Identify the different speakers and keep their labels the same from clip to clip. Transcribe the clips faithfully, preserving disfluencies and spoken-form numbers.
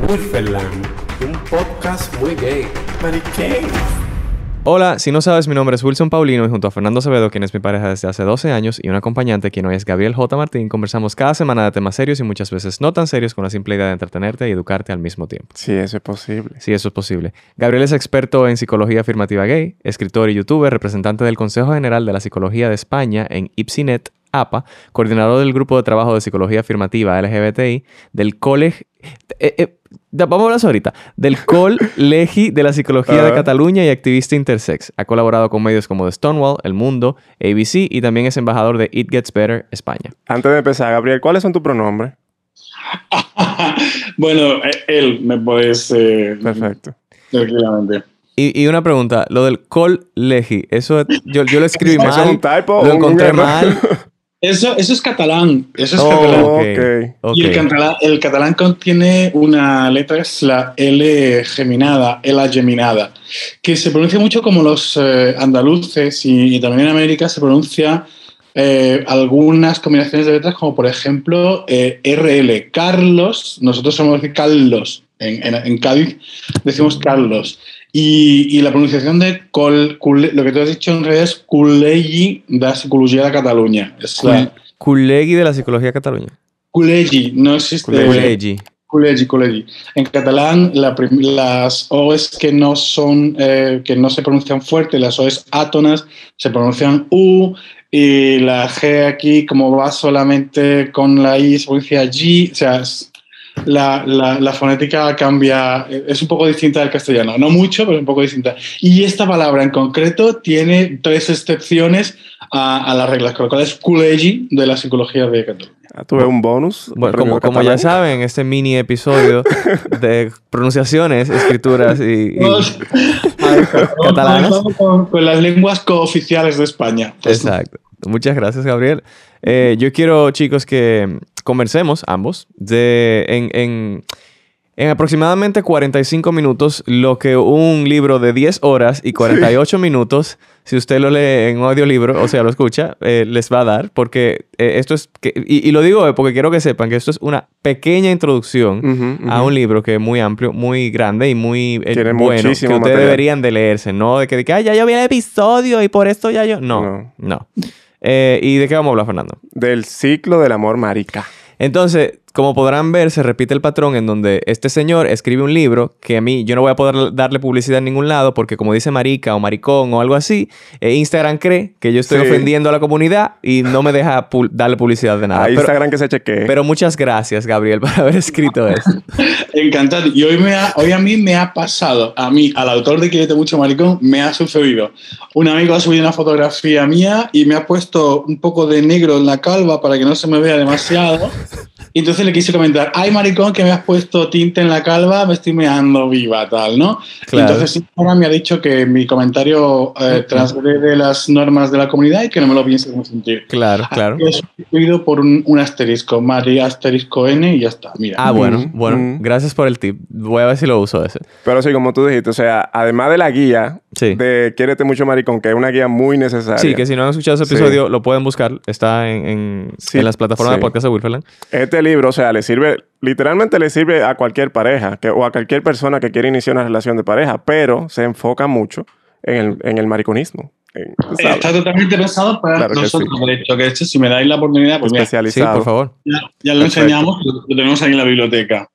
Speaker 1: Wilferland, un podcast muy gay. Mariquén.
Speaker 2: Hola, si no sabes, mi nombre es Wilson Paulino y junto a Fernando Acevedo, quien es mi pareja desde hace doce años, y un acompañante, quien hoy es Gabriel J. Martín, conversamos cada semana de temas serios y muchas veces no tan serios con la simple idea de entretenerte y educarte al mismo tiempo.
Speaker 3: Sí, eso es posible.
Speaker 2: Sí, eso es posible. Gabriel es experto en psicología afirmativa gay, escritor y youtuber, representante del Consejo General de la Psicología de España en IPSINET, A P A, coordinador del Grupo de Trabajo de Psicología Afirmativa L G B T I, del Coleg... Eh, eh, vamos a hablar eso ahorita. Del Col-Legi de la Psicología uh-huh. de Cataluña y activista intersex. Ha colaborado con medios como The Stonewall, El Mundo, A B C y también es embajador de It Gets Better España.
Speaker 3: Antes de empezar, Gabriel, ¿cuáles son tus pronombres?
Speaker 4: Bueno, él me puedes... Eh,
Speaker 3: Perfecto.
Speaker 4: Tranquilamente.
Speaker 2: Y, y una pregunta, lo del Col-Legi, eso yo, yo lo escribí mal.
Speaker 3: ¿Eso es un typo?
Speaker 2: Lo encontré
Speaker 3: un
Speaker 2: mal.
Speaker 4: Eso, eso es catalán. Eso es
Speaker 2: oh,
Speaker 4: catalán.
Speaker 2: Okay,
Speaker 3: okay.
Speaker 2: Okay.
Speaker 4: Y el catalán, el catalán contiene una letra, es la L geminada, L geminada, que se pronuncia mucho como los eh, andaluces y, y también en América se pronuncia eh, algunas combinaciones de letras, como por ejemplo eh, R L. Carlos, nosotros somos decir Carlos. En, en, en Cádiz decimos Carlos. Y, y la pronunciación de col, cul, lo que tú has dicho en realidad es Col·legi de la Psicología de Cataluña. Es
Speaker 2: Cul,
Speaker 4: la,
Speaker 2: Col·legi de la Psicología de Cataluña.
Speaker 4: Col·legi, no existe.
Speaker 2: Col·legi.
Speaker 4: Col·legi, Col·legi. En catalán la, las O's que no son, eh, que no se pronuncian fuerte, las O's átonas, se pronuncian U, y la G aquí, como va solamente con la I, se pronuncia G, o sea, es, La, la, la fonética cambia, es un poco distinta del castellano, no mucho, pero un poco distinta. Y esta palabra en concreto tiene tres excepciones a, a las reglas, con lo cual es Col·legi de la Psicología de Cataluña.
Speaker 3: Ah, tuve un bonus.
Speaker 2: Bueno, como, como ya saben, este mini episodio de pronunciaciones, escrituras y, y catalanas.
Speaker 4: Con, con las lenguas cooficiales de España.
Speaker 2: Exacto. Muchas gracias, Gabriel. Eh, yo quiero, chicos, que conversemos ambos de, en, en, en aproximadamente cuarenta y cinco minutos lo que un libro de diez horas y cuarenta y ocho sí. minutos, si usted lo lee en un audiolibro, o sea, lo escucha, eh, les va a dar. Porque eh, esto es... Que, y, y lo digo porque quiero que sepan que esto es una pequeña introducción uh-huh, uh-huh. a un libro que es muy amplio, muy grande y muy eh, bueno. Que ustedes material. deberían de leerse, ¿no? De que, de que Ay, ya yo vi el episodio y por esto ya yo... No, no. no. Eh, ¿Y de qué vamos a hablar, Fernando?
Speaker 3: Del ciclo del amor marica.
Speaker 2: Entonces, como podrán ver, se repite el patrón en donde este señor escribe un libro que a mí, yo no voy a poder darle publicidad en ningún lado porque como dice marica o maricón o algo así, eh, Instagram cree que yo estoy sí. ofendiendo a la comunidad y no me deja pu- darle publicidad de nada.
Speaker 3: A
Speaker 2: pero,
Speaker 3: Instagram que se chequee.
Speaker 2: Pero muchas gracias, Gabriel, por haber escrito eso.
Speaker 4: Encantado. Y hoy, me ha, hoy a mí me ha pasado, a mí, al autor de Quiérete Mucho Maricón, me ha sucedido. Un amigo ha subido una fotografía mía y me ha puesto un poco de negro en la calva para que no se me vea demasiado. Y entonces le quise comentar, ay maricón, que me has puesto tinte en la calva, me estoy meando viva, tal, ¿no? Claro. Entonces ahora me ha dicho que mi comentario eh, transgrede las normas de la comunidad y que no me lo piense consentir.
Speaker 2: Claro, claro.
Speaker 4: He sustituido por un, un asterisco, María asterisco N y ya está, mira.
Speaker 2: Ah, bueno,
Speaker 3: mm,
Speaker 2: bueno,
Speaker 3: mm.
Speaker 2: gracias por el tip. Voy a ver si lo uso ese.
Speaker 3: Pero sí, como tú dijiste, o sea, además de la guía sí. de Quiérete Mucho Maricón, que es una guía muy necesaria.
Speaker 2: Sí, que si no han escuchado ese episodio, sí. lo pueden buscar. Está en, en, sí. en las plataformas sí. de podcast de Wilferland.
Speaker 3: Este libro, o sea, le sirve, literalmente le sirve a cualquier pareja que, o a cualquier persona que quiera iniciar una relación de pareja, pero se enfoca mucho en el, en el mariconismo. En,
Speaker 4: Está totalmente pensado para claro nosotros, sí. de hecho, que este, si me dais la oportunidad, pues
Speaker 3: especializado.
Speaker 2: Sí, por favor.
Speaker 4: Ya, ya lo Perfecto. enseñamos, lo, lo tenemos ahí en la biblioteca.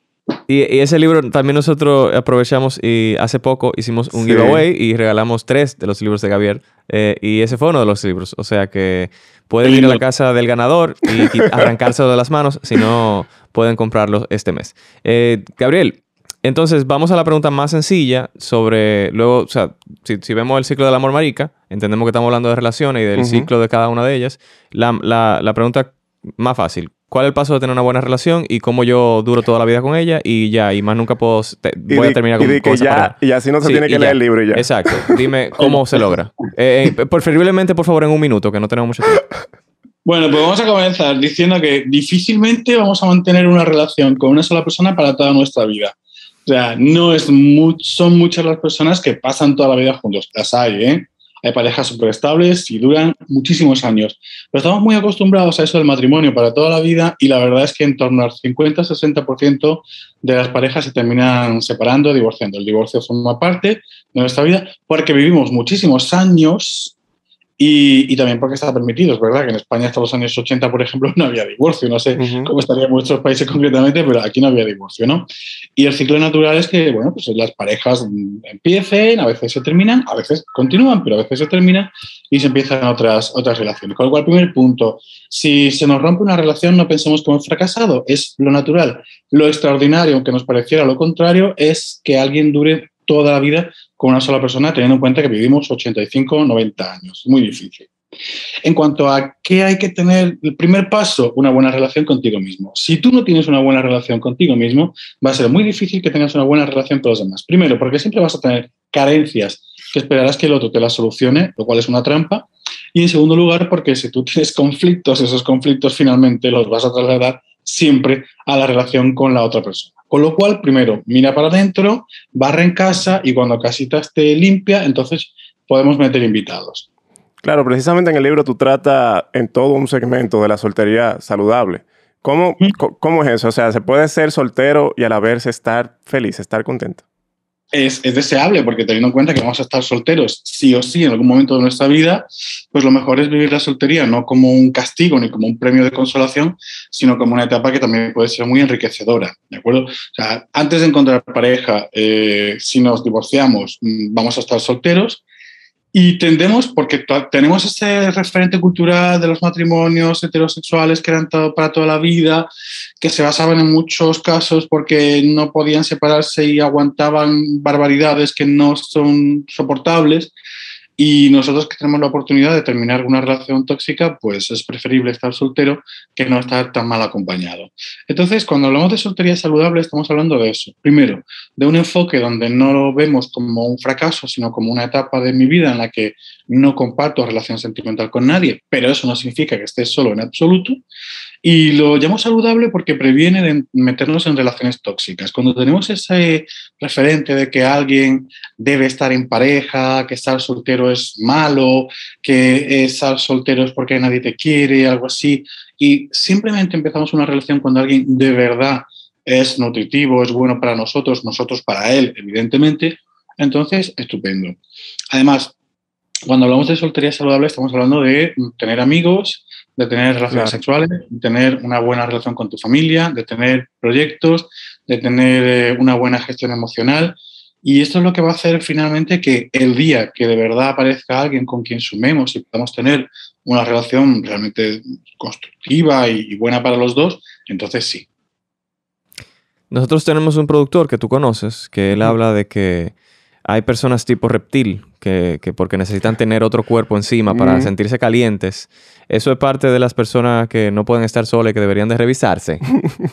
Speaker 2: Y, y ese libro también nosotros aprovechamos y hace poco hicimos un sí. giveaway y regalamos tres de los libros de Gabriel. Eh, y ese fue uno de los libros. O sea que pueden ir a la casa del ganador y, y arrancárselo de las manos. Si no, pueden comprarlo este mes. Eh, Gabriel, entonces vamos a la pregunta más sencilla sobre... Luego, o sea, si, si vemos el ciclo del amor marica, entendemos que estamos hablando de relaciones y del uh-huh. ciclo de cada una de ellas. La, la, la pregunta más fácil. ¿Cuál es el paso de tener una buena relación y cómo yo duro toda la vida con ella y ya, y más nunca puedo, te, voy
Speaker 3: di,
Speaker 2: a terminar con,
Speaker 3: y
Speaker 2: con esa
Speaker 3: ya,
Speaker 2: pareja?
Speaker 3: Y así no se sí, tiene que leer
Speaker 2: ya.
Speaker 3: el libro y ya.
Speaker 2: Exacto. Dime cómo se logra. Eh, eh, preferiblemente, por favor, en un minuto, que no tenemos mucho tiempo.
Speaker 4: Bueno, pues vamos a comenzar diciendo que difícilmente vamos a mantener una relación con una sola persona para toda nuestra vida. O sea, no es mucho, son muchas las personas que pasan toda la vida juntos. Las hay, ¿eh? hay parejas súper estables y duran muchísimos años. Pero estamos muy acostumbrados a eso del matrimonio para toda la vida y la verdad es que en torno al cincuenta a sesenta por ciento de las parejas se terminan separando, divorciando. El divorcio forma parte de nuestra vida porque vivimos muchísimos años. Y, y también porque está permitido, es verdad que en España hasta los años ochenta, por ejemplo, no había divorcio. No sé uh-huh. cómo estaría en vuestros países concretamente, pero aquí no había divorcio, ¿no? Y el ciclo natural es que, bueno, pues las parejas empiecen, a veces se terminan, a veces continúan, pero a veces se terminan y se empiezan otras, otras relaciones. Con lo cual, primer punto, si se nos rompe una relación, no pensemos que hemos fracasado, es lo natural. Lo extraordinario, aunque nos pareciera lo contrario, es que alguien dure toda la vida con una sola persona, teniendo en cuenta que vivimos ochenta y cinco, noventa años. Muy difícil. En cuanto a qué hay que tener, el primer paso, una buena relación contigo mismo. Si tú no tienes una buena relación contigo mismo, va a ser muy difícil que tengas una buena relación con los demás. Primero, porque siempre vas a tener carencias que esperarás que el otro te las solucione, lo cual es una trampa. Y en segundo lugar, porque si tú tienes conflictos, esos conflictos finalmente los vas a trasladar siempre a la relación con la otra persona. Con lo cual, primero, mira para adentro, barra en casa y cuando casita esté limpia, entonces podemos meter invitados.
Speaker 3: Claro, precisamente en el libro tú tratas en todo un segmento de la soltería saludable. ¿Cómo, ¿Mm? ¿Cómo es eso? O sea, ¿se puede ser soltero y a la vez estar feliz, estar contento?
Speaker 4: Es, es deseable porque teniendo en cuenta que vamos a estar solteros sí o sí en algún momento de nuestra vida, pues lo mejor es vivir la soltería no como un castigo ni como un premio de consolación, sino como una etapa que también puede ser muy enriquecedora, ¿de acuerdo? O sea, antes de encontrar pareja, eh, si nos divorciamos, vamos a estar solteros. Y tendemos, porque tenemos ese referente cultural de los matrimonios heterosexuales que eran todo, para toda la vida, que se basaban en muchos casos porque no podían separarse y aguantaban barbaridades que no son soportables. Y nosotros que tenemos la oportunidad de terminar una relación tóxica, pues es preferible estar soltero que no estar tan mal acompañado. Entonces, cuando hablamos de soltería saludable, estamos hablando de eso. Primero, de un enfoque donde no lo vemos como un fracaso, sino como una etapa de mi vida en la que no comparto relación sentimental con nadie, pero eso no significa que esté solo en absoluto. Y lo llamo saludable porque previene de meternos en relaciones tóxicas. Cuando tenemos ese referente de que alguien debe estar en pareja, que estar soltero es malo, que estar soltero es porque nadie te quiere, algo así, y simplemente empezamos una relación cuando alguien de verdad es nutritivo, es bueno para nosotros, nosotros para él, evidentemente, entonces, estupendo. Además, cuando hablamos de soltería saludable estamos hablando de tener amigos, de tener relaciones claro. sexuales, de tener una buena relación con tu familia, de tener proyectos, de tener eh, una buena gestión emocional. Y esto es lo que va a hacer finalmente que el día que de verdad aparezca alguien con quien sumemos y podamos tener una relación realmente constructiva y, y buena para los dos, entonces sí.
Speaker 2: Nosotros tenemos un productor que tú conoces, que él habla de que hay personas tipo reptil que, que porque necesitan tener otro cuerpo encima para mm. sentirse calientes. Eso es parte de las personas que no pueden estar solas y que deberían de revisarse.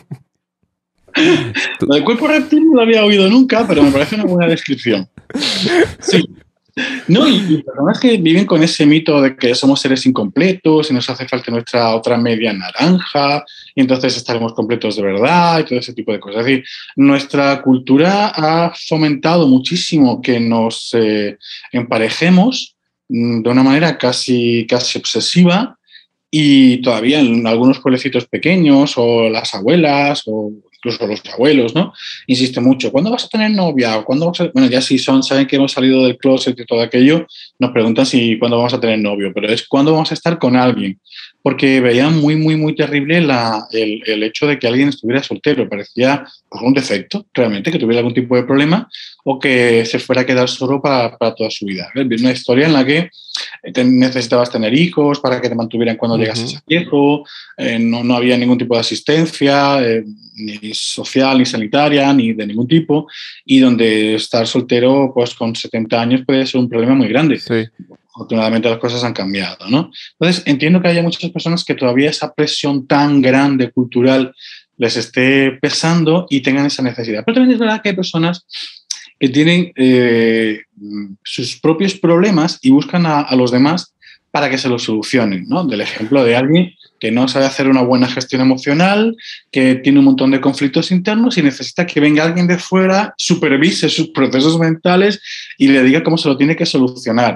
Speaker 4: Lo del cuerpo reptil no lo había oído nunca, pero me parece una buena descripción. Sí. No, y, y personas que viven con ese mito de que somos seres incompletos y nos hace falta nuestra otra media naranja y entonces estaremos completos de verdad y todo ese tipo de cosas. Es decir, nuestra cultura ha fomentado muchísimo que nos eh, emparejemos de una manera casi, casi obsesiva y todavía en algunos pueblecitos pequeños o las abuelas o incluso los abuelos, ¿no? Insiste mucho, ¿cuándo vas a tener novia? ¿Cuándo vas a... Bueno, ya si son, saben que hemos salido del closet y todo aquello, nos preguntan si cuándo vamos a tener novio, pero es cuándo vamos a estar con alguien. Porque veían muy, muy, muy terrible la, el, el hecho de que alguien estuviera soltero. Parecía pues, un defecto, realmente, que tuviera algún tipo de problema o que se fuera a quedar solo para, para toda su vida. Es una historia en la que te necesitabas tener hijos para que te mantuvieran cuando uh-huh. llegases a viejo, eh, no, no había ningún tipo de asistencia, eh, ni social, ni sanitaria, ni de ningún tipo, y donde estar soltero pues con setenta años puede ser un problema muy grande.
Speaker 3: Sí.
Speaker 4: Afortunadamente las cosas han cambiado, ¿no? Entonces, entiendo que haya muchas personas que todavía esa presión tan grande cultural les esté pesando y tengan esa necesidad. Pero también es verdad que hay personas que tienen eh, sus propios problemas y buscan a, a los demás para que se los solucionen, ¿no? Del ejemplo de alguien que no sabe hacer una buena gestión emocional, que tiene un montón de conflictos internos y necesita que venga alguien de fuera, supervise sus procesos mentales y le diga cómo se lo tiene que solucionar.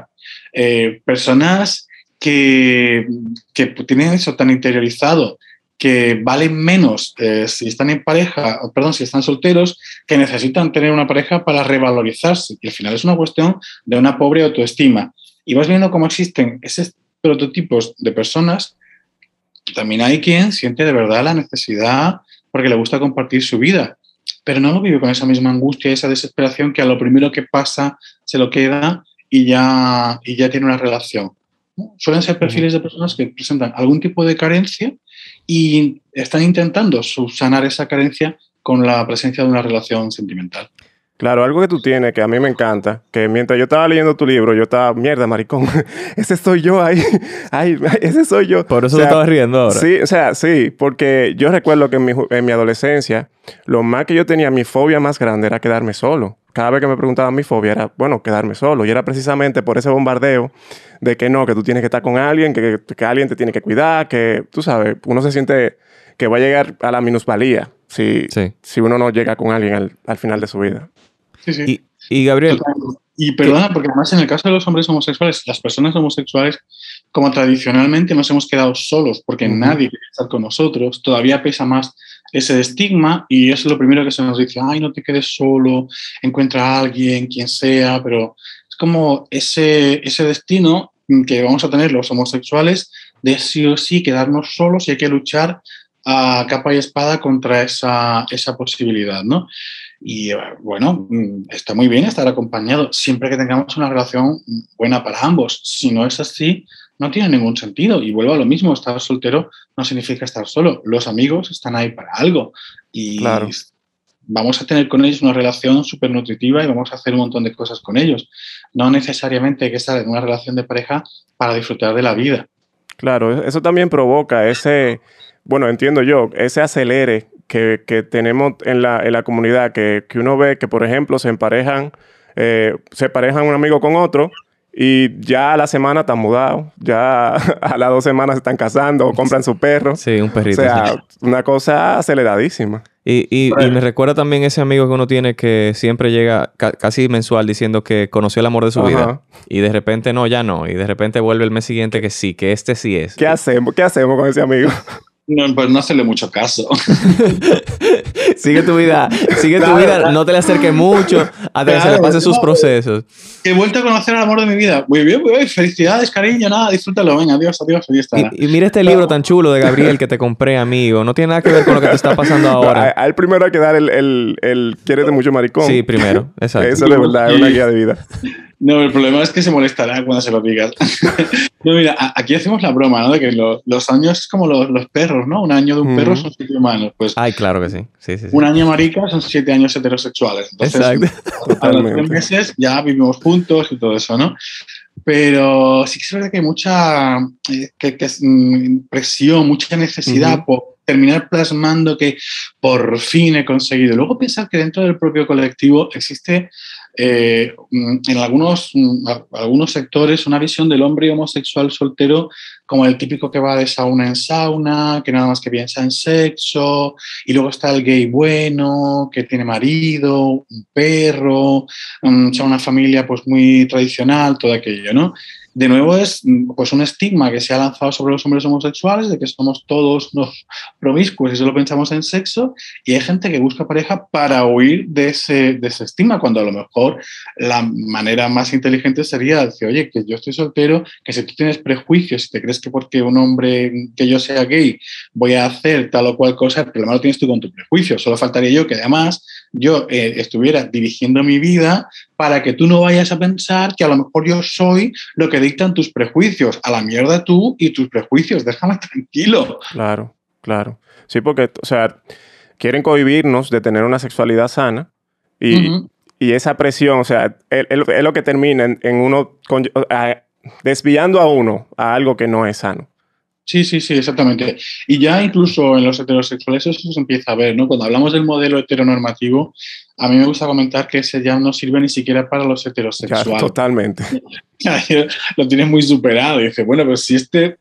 Speaker 4: Eh, personas que, que tienen eso tan interiorizado, que valen menos eh, si están en pareja, perdón, si están solteros, que necesitan tener una pareja para revalorizarse. Y al final es una cuestión de una pobre autoestima. Y vas viendo cómo existen esos prototipos de personas. También hay quien siente de verdad la necesidad porque le gusta compartir su vida, pero no lo vive con esa misma angustia, esa desesperación que a lo primero que pasa se lo queda y ya, y ya tiene una relación. ¿No? Suelen ser perfiles de personas que presentan algún tipo de carencia y están intentando subsanar esa carencia con la presencia de una relación sentimental.
Speaker 3: Claro, algo que tú tienes que a mí me encanta, que mientras yo estaba leyendo tu libro, yo estaba, mierda, maricón, ese soy yo ahí, ay, ese soy yo.
Speaker 2: Por eso
Speaker 3: o sea,
Speaker 2: te estabas riendo ahora.
Speaker 3: Sí, o sea, sí, porque yo recuerdo que en mi, en mi adolescencia, lo más que yo tenía, mi fobia más grande era quedarme solo. Cada vez que me preguntaban mi fobia era, bueno, quedarme solo. Y era precisamente por ese bombardeo de que no, que tú tienes que estar con alguien, que, que alguien te tiene que cuidar, que, tú sabes, uno se siente que va a llegar a la minusvalía si, sí. si uno no llega con alguien al, al final de su vida.
Speaker 4: Sí, sí.
Speaker 2: Y, y Gabriel...
Speaker 4: Y perdona, porque además en el caso de los hombres homosexuales, las personas homosexuales, como tradicionalmente nos hemos quedado solos porque uh-huh. nadie quiere estar con nosotros, todavía pesa más ese estigma y es lo primero que se nos dice, ay, no te quedes solo, encuentra a alguien, quien sea, pero es como ese, ese destino que vamos a tener los homosexuales de sí o sí quedarnos solos y hay que luchar a capa y espada contra esa, esa posibilidad, ¿no? Y bueno, está muy bien estar acompañado siempre que tengamos una relación buena para ambos. Si no es así, no tiene ningún sentido. Y vuelvo a lo mismo, estar soltero no significa estar solo. Los amigos están ahí para algo. Y claro. vamos a tener con ellos una relación súper nutritiva y vamos a hacer un montón de cosas con ellos. No necesariamente hay que estar en una relación de pareja para disfrutar de la vida.
Speaker 3: Claro, eso también provoca ese, bueno, entiendo yo, ese acelere Que, que tenemos en la, en la comunidad, que, que uno ve que, por ejemplo, se emparejan, eh, se emparejan un amigo con otro y ya a la semana están mudados, ya a las dos semanas se están casando o compran su perro.
Speaker 2: Sí, un perrito.
Speaker 3: O sea, sí. una cosa aceleradísima.
Speaker 2: Y, y, y me recuerda también ese amigo que uno tiene que siempre llega ca- casi mensual diciendo que conoció el amor de su Ajá. vida y de repente no, ya no. Y de repente vuelve el mes siguiente que sí, que este sí es.
Speaker 3: ¿Qué hacemos? ¿Qué hacemos con ese amigo?
Speaker 4: No, pues no hacerle mucho caso.
Speaker 2: Sigue tu vida, sigue claro, tu vida, claro. no te le acerques mucho hasta claro, que se le pasen sus procesos.
Speaker 4: He vuelto a conocer el amor de mi vida. Muy bien, muy bien, felicidades, cariño, nada, disfrútalo, venga, adiós, adiós, adiós.
Speaker 2: Y, y mira este libro tan chulo de Gabriel que te compré, amigo. No tiene nada que ver con lo que te está pasando ahora.
Speaker 3: No, a, a él primero hay que dar el, el, el quiérete mucho, maricón.
Speaker 2: Sí, primero, exacto.
Speaker 3: Eso de verdad es una guía de vida.
Speaker 4: No, el problema es que se molestará cuando se lo digas. No, mira, aquí hacemos la broma, ¿no? De que los, los años es como los, los perros, ¿no? Un año de un mm. perro son siete humanos. Pues,
Speaker 2: ay, claro que sí. Sí, sí, sí.
Speaker 4: Un año marica son siete años heterosexuales. Entonces, exacto. A los tres meses ya vivimos juntos y todo eso, ¿no? Pero sí que es verdad que hay mucha eh, que, que, mm, presión, mucha necesidad uh-huh. por terminar plasmando que por fin he conseguido. Luego pensar que dentro del propio colectivo existe eh, en algunos, algunos sectores una visión del hombre homosexual soltero como el típico que va de sauna en sauna, que nada más que piensa en sexo, y luego está el gay bueno, que tiene marido, un perro, um, son una familia pues muy tradicional, todo aquello, ¿no? De nuevo es pues, un estigma que se ha lanzado sobre los hombres homosexuales de que somos todos unos promiscuos y solo pensamos en sexo, y hay gente que busca pareja para huir de ese, de ese estigma, cuando a lo mejor la manera más inteligente sería decir, oye, que yo estoy soltero, que si tú tienes prejuicios, si te crees que porque un hombre, que yo sea gay, voy a hacer tal o cual cosa, el problema lo tienes tú con tu prejuicio. Solo faltaría yo que además yo eh, estuviera dirigiendo mi vida para que tú no vayas a pensar que a lo mejor yo soy lo que dictan tus prejuicios. A la mierda tú y tus prejuicios, déjame tranquilo.
Speaker 3: Claro, claro. Sí, porque, o sea, quieren cohibirnos de tener una sexualidad sana y, uh-huh. y esa presión, o sea, es, es lo que termina en, en uno con, a, desviando a uno a algo que no es sano.
Speaker 4: Sí, sí, sí, exactamente. Y ya incluso en los heterosexuales eso se empieza a ver, ¿no? Cuando hablamos del modelo heteronormativo, a mí me gusta comentar que ese ya no sirve ni siquiera para los heterosexuales.
Speaker 3: Claro, totalmente.
Speaker 4: Lo tienes muy superado. Y dices, bueno, pues si este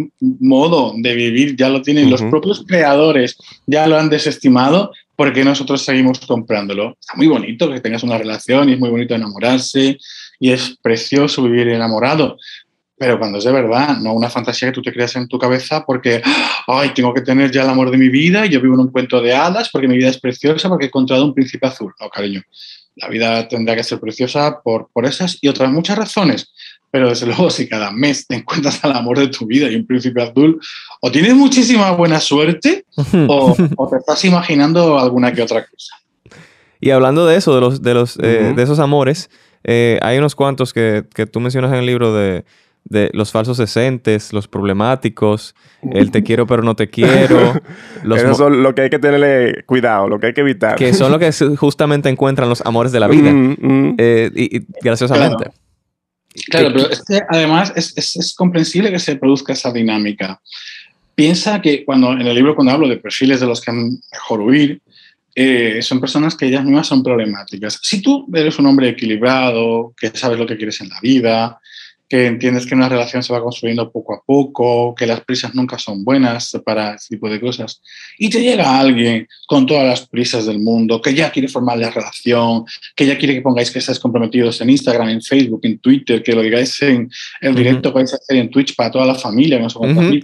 Speaker 4: modo de vivir ya lo tienen uh-huh. los propios creadores, ya lo han desestimado, ¿por qué nosotros seguimos comprándolo? Está muy bonito que tengas una relación y es muy bonito enamorarse y es precioso vivir enamorado. Pero cuando es de verdad, no una fantasía que tú te creas en tu cabeza porque, ay, tengo que tener ya el amor de mi vida y yo vivo en un cuento de hadas porque mi vida es preciosa porque he encontrado un príncipe azul. No, cariño. La vida tendrá que ser preciosa por, por esas y otras muchas razones. Pero desde luego, si cada mes te encuentras al amor de tu vida y un príncipe azul, o tienes muchísima buena suerte o, o te estás imaginando alguna que otra cosa.
Speaker 2: Y hablando de eso, de, los, de, los,
Speaker 3: Uh-huh.
Speaker 2: eh, de esos amores, eh, hay unos cuantos que, que tú mencionas en el libro de... de los falsos decentes, los problemáticos, el te quiero pero no te quiero. Los
Speaker 3: Eso
Speaker 2: mo-
Speaker 3: son lo que hay que tenerle cuidado, lo que hay que evitar.
Speaker 2: que son lo que se- justamente encuentran los amores de la vida.
Speaker 3: Mm, mm.
Speaker 2: Eh, y, y graciosamente.
Speaker 4: Claro. Claro,
Speaker 2: Que-
Speaker 4: pero es que además es, es, es comprensible que se produzca esa dinámica. Piensa que cuando en el libro cuando hablo de perfiles de los que mejor huir, eh, son personas que ellas mismas son problemáticas. Si tú eres un hombre equilibrado, que sabes lo que quieres en la vida, que entiendes que una relación se va construyendo poco a poco, que las prisas nunca son buenas para ese tipo de cosas, y te llega alguien con todas las prisas del mundo, que ya quiere formar la relación, que ya quiere que pongáis que estáis comprometidos en Instagram, en Facebook, en Twitter, que lo digáis en el directo que vais a hacer en Twitch para toda la familia, no sé cuántas
Speaker 2: Ujú.
Speaker 4: mil.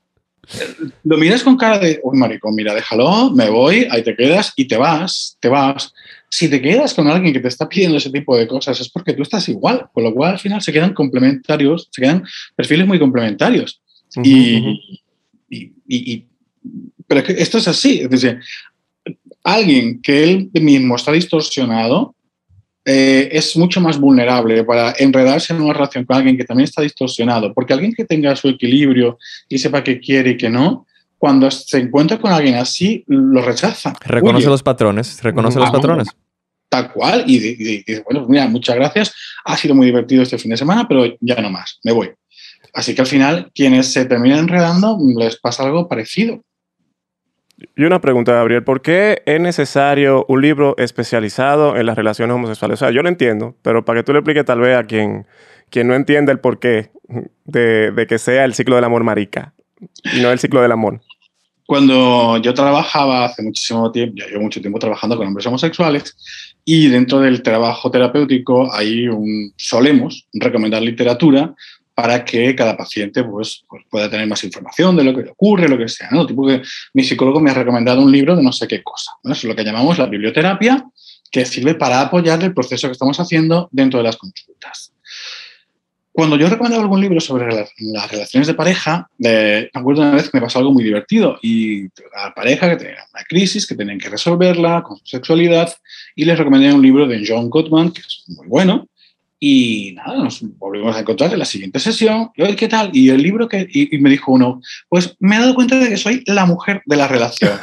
Speaker 4: Lo miras con cara de, uy, maricón, mira, déjalo, me voy, ahí te quedas y te vas, te vas. Si te quedas con alguien que te está pidiendo ese tipo de cosas es porque tú estás igual, con lo cual al final se quedan complementarios, se quedan perfiles muy complementarios.
Speaker 3: Ujú,
Speaker 4: y,
Speaker 3: ujú.
Speaker 4: y, y, y, pero es que esto es así, es decir, alguien que él mismo está distorsionado eh, es mucho más vulnerable para enredarse en una relación con alguien que también está distorsionado, porque alguien que tenga su equilibrio y sepa qué quiere y qué no, cuando se encuentra con alguien así, lo rechaza.
Speaker 2: Reconoce
Speaker 4: Huye.
Speaker 2: los patrones. Reconoce
Speaker 3: Ah,
Speaker 2: los
Speaker 4: bueno.
Speaker 2: patrones.
Speaker 4: Tal cual, y dice, bueno, mira, muchas gracias, ha sido muy divertido este fin de semana, pero ya no más, me voy. Así que al final, quienes se terminan enredando, les pasa algo parecido.
Speaker 3: Y una pregunta, Gabriel, ¿por qué es necesario un libro especializado en las relaciones homosexuales? O sea, yo lo entiendo, pero para que tú le expliques tal vez a quien, quien no entiende el porqué de, de que sea el ciclo del amor marica y no el ciclo del amor.
Speaker 4: Cuando yo trabajaba hace muchísimo tiempo, ya llevo mucho tiempo trabajando con hombres homosexuales, y dentro del trabajo terapéutico hay un, solemos recomendar literatura para que cada paciente pues, pues pueda tener más información de lo que le ocurre, lo que sea, ¿no? Tipo que mi psicólogo me ha recomendado un libro de no sé qué cosa, ¿no? Eso es lo que llamamos la biblioterapia, que sirve para apoyar el proceso que estamos haciendo dentro de las consultas. Cuando yo recomendaba algún libro sobre las relaciones de pareja, de, me acuerdo una vez que me pasó algo muy divertido y la pareja que tenía una crisis, que tenían que resolverla con su sexualidad, y les recomendé un libro de John Gottman, que es muy bueno, y nada, nos volvimos a encontrar en la siguiente sesión, y oye, ¿qué tal? Y el libro que, y, y me dijo uno, pues me he dado cuenta de que soy la mujer de la relación.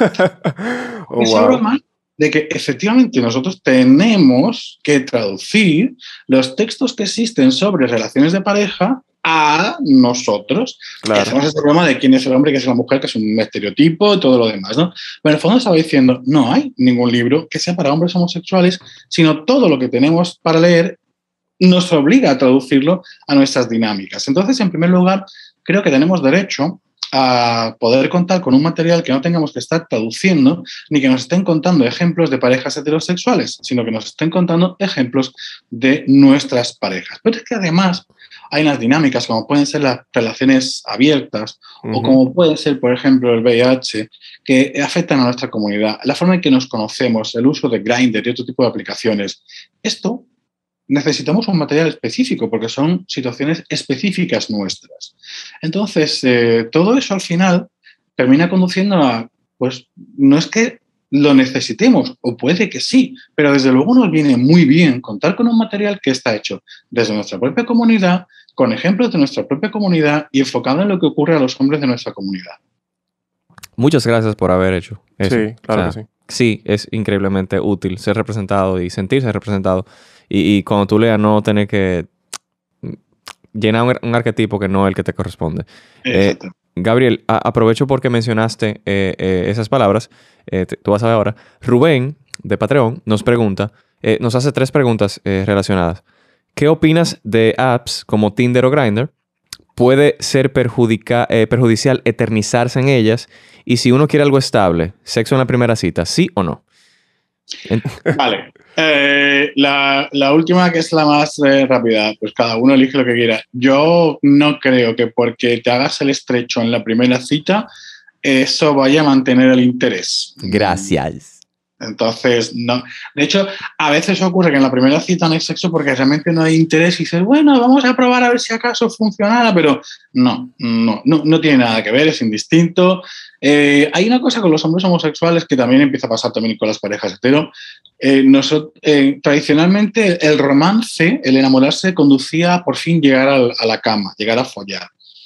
Speaker 3: Oh,
Speaker 4: Esa
Speaker 3: wow.
Speaker 4: broma de que efectivamente nosotros tenemos que traducir los textos que existen sobre relaciones de pareja a nosotros.
Speaker 3: Claro.
Speaker 4: Y hacemos esta broma de quién es el hombre, quién es la mujer, que es un estereotipo y todo lo demás, ¿no? Pero en el fondo estaba diciendo, no hay ningún libro que sea para hombres homosexuales, sino todo lo que tenemos para leer nos obliga a traducirlo a nuestras dinámicas. Entonces, en primer lugar, creo que tenemos derecho a poder contar con un material que no tengamos que estar traduciendo ni que nos estén contando ejemplos de parejas heterosexuales, sino que nos estén contando ejemplos de nuestras parejas. Pero es que además hay unas dinámicas como pueden ser las relaciones abiertas
Speaker 3: Uh-huh.
Speaker 4: o como puede ser, por ejemplo, el V I H, que afectan a nuestra comunidad, la forma en que nos conocemos, el uso de Grindr y otro tipo de aplicaciones. Esto necesitamos un material específico porque son situaciones específicas nuestras. Entonces, eh, todo eso al final termina conduciendo a, pues, no es que lo necesitemos, o puede que sí, pero desde luego nos viene muy bien contar con un material que está hecho desde nuestra propia comunidad, con ejemplos de nuestra propia comunidad y enfocado en lo que ocurre a los hombres de nuestra comunidad.
Speaker 2: Muchas gracias por haber hecho eso.
Speaker 3: Sí, claro
Speaker 2: O sea,
Speaker 3: que sí.
Speaker 2: Sí, es increíblemente útil ser representado y sentirse representado. Y, y cuando tú leas, no tener que llenar un, un arquetipo que no es el que te corresponde. Eh, Gabriel, a, aprovecho porque mencionaste eh, eh, esas palabras. Eh, te, tú vas a ver ahora. Rubén, de Patreon, nos pregunta, eh, nos hace tres preguntas eh, relacionadas. ¿Qué opinas de apps como Tinder o Grindr? ¿Puede ser perjudica, eh, perjudicial eternizarse en ellas? Y si uno quiere algo estable, sexo en la primera cita, ¿sí o no?
Speaker 4: Vale. Eh, la, la última, que es la más eh, rápida, pues cada uno elige lo que quiera. Yo no creo que porque te hagas el estrecho en la primera cita, eso vaya a mantener el interés.
Speaker 2: Gracias.
Speaker 4: Entonces, no. De hecho, a veces ocurre que en la primera cita no hay sexo porque realmente no hay interés y dices, bueno, vamos a probar a ver si acaso funcionara, pero no, no, no, no tiene nada que ver, es indistinto. Eh, hay una cosa con los hombres homosexuales que también empieza a pasar también con las parejas hetero. Eh, nosotros, eh, tradicionalmente el romance, el enamorarse, conducía por fin llegar al, a la cama, llegar a follar.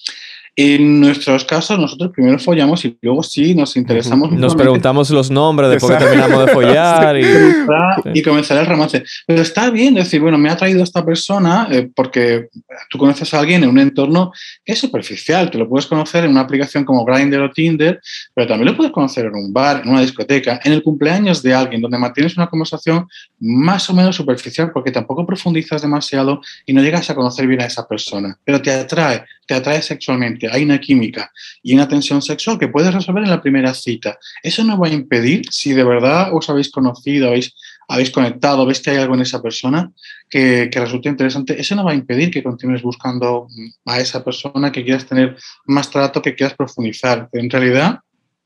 Speaker 4: En nuestros casos, nosotros primero follamos y luego sí nos interesamos.
Speaker 2: Nos preguntamos los nombres después que terminamos de follar. y...
Speaker 4: y comenzará el romance. Pero está bien decir, bueno, me ha traído esta persona eh, porque tú conoces a alguien en un entorno que es superficial. Te lo puedes conocer en una aplicación como Grindr o Tinder, pero también lo puedes conocer en un bar, en una discoteca, en el cumpleaños de alguien, donde mantienes una conversación más o menos superficial porque tampoco profundizas demasiado y no llegas a conocer bien a esa persona. Pero te atrae, te atrae sexualmente. Hay una química y una tensión sexual que puedes resolver en la primera cita. Eso no va a impedir, si de verdad os habéis conocido, habéis, habéis conectado, ves que hay algo en esa persona que, que resulte interesante, eso no va a impedir que continúes buscando a esa persona, que quieras tener más trato, que quieras profundizar. Pero en realidad,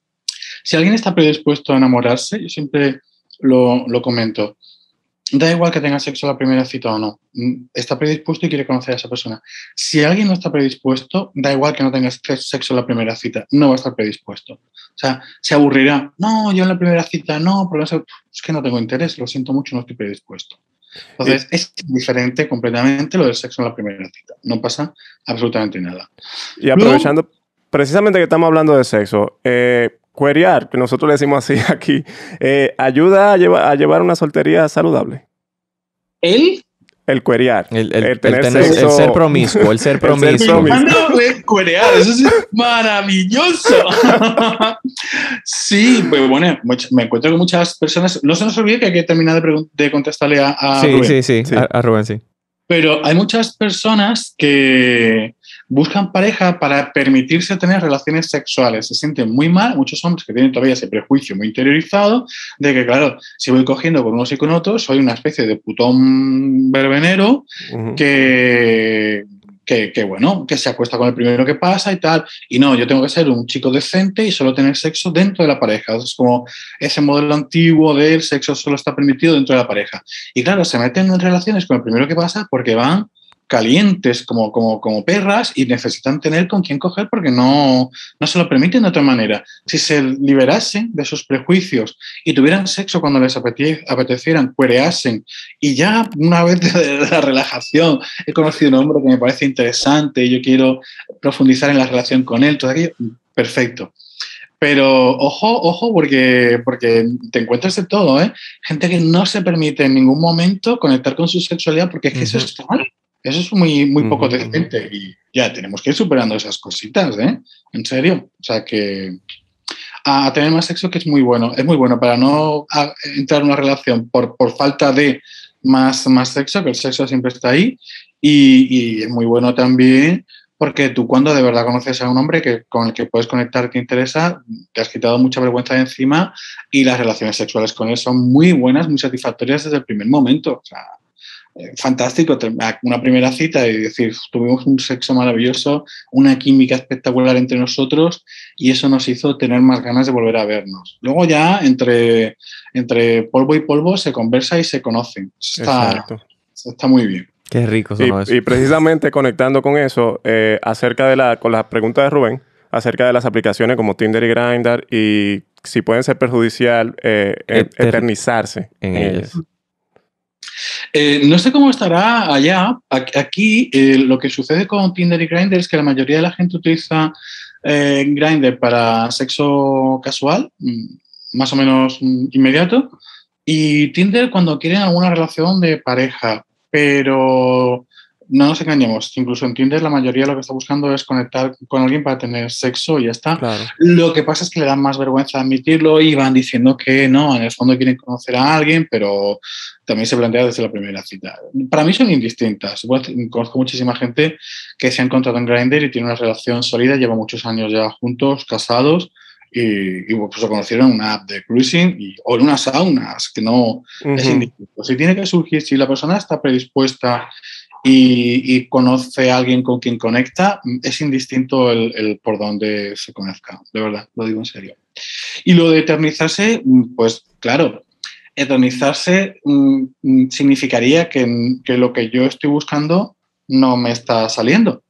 Speaker 4: si alguien está predispuesto a enamorarse, yo siempre lo, lo comento, da igual que tenga sexo a la primera cita o no. Está predispuesto y quiere conocer a esa persona. Si alguien no está predispuesto, da igual que no tenga sexo en la primera cita. No va a estar predispuesto. O sea, se aburrirá. No, yo en la primera cita no, pero es que no tengo interés. Lo siento mucho, no estoy predispuesto. Entonces, y, es diferente completamente lo del sexo en la primera cita. No pasa absolutamente nada.
Speaker 3: Y aprovechando, Luego, precisamente que estamos hablando de sexo, eh, querear, que nosotros le decimos así aquí, eh, ¿ayuda a, lleva, a llevar una soltería saludable?
Speaker 4: ¿El?
Speaker 3: El querear.
Speaker 2: El, el,
Speaker 3: el, tener
Speaker 2: el, tener,
Speaker 3: sexo,
Speaker 2: el ser promiscuo. El ser promiscuo.
Speaker 3: El ser promiscuo.
Speaker 4: Querear, eso es maravilloso. Sí, pues bueno, me encuentro con muchas personas. No se nos olvide que hay que terminar de, de contestarle a, a
Speaker 2: sí,
Speaker 4: Rubén.
Speaker 2: Sí, sí, sí, a, a Rubén, sí.
Speaker 4: Pero hay muchas personas que buscan pareja para permitirse tener relaciones sexuales. Se sienten muy mal, muchos hombres que tienen todavía ese prejuicio muy interiorizado de que, claro, si voy cogiendo con unos y con otros, soy una especie de putón verbenero uh-huh. que, que, que, bueno, que se acuesta con el primero que pasa y tal. Y no, yo tengo que ser un chico decente y solo tener sexo dentro de la pareja. Es como ese modelo antiguo del sexo solo está permitido dentro de la pareja. Y claro, se meten en relaciones con el primero que pasa porque van calientes como, como, como perras y necesitan tener con quién coger porque no, no se lo permiten de otra manera. Si se liberasen de sus prejuicios y tuvieran sexo cuando les apete- apetecieran, cuereasen y ya una vez de la relajación he conocido un hombre que me parece interesante y yo quiero profundizar en la relación con él, todo aquello, perfecto. Pero ojo, ojo, porque, porque te encuentras de todo, ¿eh? Gente que no se permite en ningún momento conectar con su sexualidad porque es que uh-huh. eso está mal. Eso es muy, muy poco uh-huh. decente y ya tenemos que ir superando esas cositas, ¿eh? En serio. O sea que a, a tener más sexo, que es muy bueno. Es muy bueno para no a, entrar en una relación por, por falta de más, más sexo, que el sexo siempre está ahí. Y, y es muy bueno también porque tú cuando de verdad conoces a un hombre que, con el que puedes conectar, te interesa, te has quitado mucha vergüenza de encima y las relaciones sexuales con él son muy buenas, muy satisfactorias desde el primer momento. O sea, fantástico, una primera cita y decir, tuvimos un sexo maravilloso, una química espectacular entre nosotros y eso nos hizo tener más ganas de volver a vernos. Luego ya entre, entre polvo y polvo se conversa y se conocen. Está, está muy bien.
Speaker 2: Qué rico sonó
Speaker 3: y,
Speaker 2: eso.
Speaker 3: Y precisamente conectando con eso, eh, acerca de la, con las preguntas de Rubén, acerca de las aplicaciones como Tinder y Grindr y si pueden ser perjudicial eh, Eter- eternizarse
Speaker 2: en, en ellas.
Speaker 4: Eh, no sé cómo estará allá. Aquí eh, lo que sucede con Tinder y Grindr es que la mayoría de la gente utiliza eh, Grindr para sexo casual, más o menos inmediato, y Tinder cuando quieren alguna relación de pareja. Pero no nos engañemos, incluso en Tinder la mayoría lo que está buscando es conectar con alguien para tener sexo y ya está.
Speaker 3: Claro.
Speaker 4: Lo que pasa es que le dan más vergüenza admitirlo y van diciendo que no, en el fondo quieren conocer a alguien, pero también se plantea desde la primera cita. Para mí son indistintas. Conozco muchísima gente que se ha encontrado en Grindr y tiene una relación sólida, lleva muchos años ya juntos, casados, y, y pues lo conocieron en una app de cruising y, o en unas saunas, que no uh-huh. es indistinto. Si tiene que surgir, si la persona está predispuesta y, y conoce a alguien con quien conecta, es indistinto el, el por dónde se conozca, de verdad, lo digo en serio. Y lo de eternizarse, pues claro, eternizarse mmm, significaría que, que lo que yo estoy buscando no me está saliendo.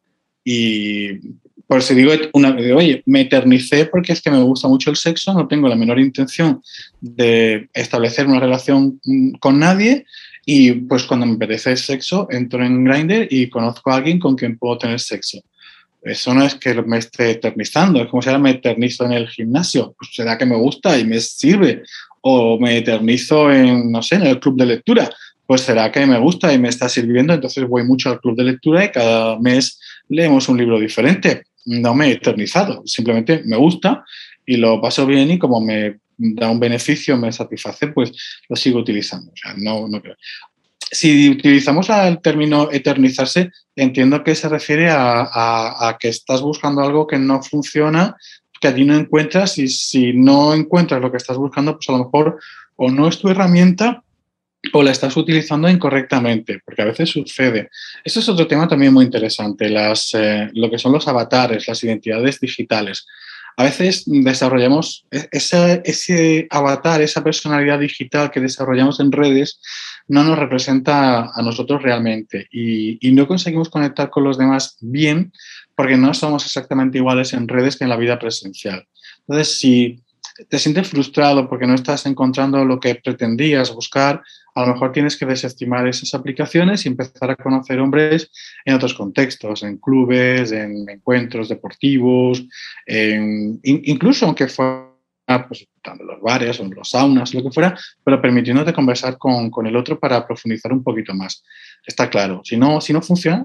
Speaker 4: Y por eso digo, una, oye, me eternicé porque es que me gusta mucho el sexo, no tengo la menor intención de establecer una relación con nadie y pues cuando me apetece el sexo entro en Grindr y conozco a alguien con quien puedo tener sexo. Eso no es que me esté eternizando, es como si ahora me eternizo en el gimnasio, pues será que me gusta y me sirve, o me eternizo en, no sé, en el club de lectura, pues será que me gusta y me está sirviendo, entonces voy mucho al club de lectura y cada mes leemos un libro diferente. No me he eternizado, simplemente me gusta y lo paso bien y como me da un beneficio, me satisface, pues lo sigo utilizando. O sea, no, no creo. Si utilizamos el término eternizarse, entiendo que se refiere a, a, a que estás buscando algo que no funciona, que allí no encuentras y si no encuentras lo que estás buscando, pues a lo mejor o no es tu herramienta o la estás utilizando incorrectamente, porque a veces sucede. Eso es otro tema también muy interesante, las, eh, lo que son los avatares, las identidades digitales. A veces desarrollamos ese, ese avatar, esa personalidad digital que desarrollamos en redes, no nos representa a nosotros realmente y, y no conseguimos conectar con los demás bien porque no somos exactamente iguales en redes que en la vida presencial. Entonces, si te sientes frustrado porque no estás encontrando lo que pretendías buscar, a lo mejor tienes que desestimar esas aplicaciones y empezar a conocer hombres en otros contextos, en clubes, en encuentros deportivos, en, incluso aunque fuera pues, en los bares o en los saunas, lo que fuera, pero permitiéndote conversar con, con el otro para profundizar un poquito más. Está claro. Si no, si no funciona,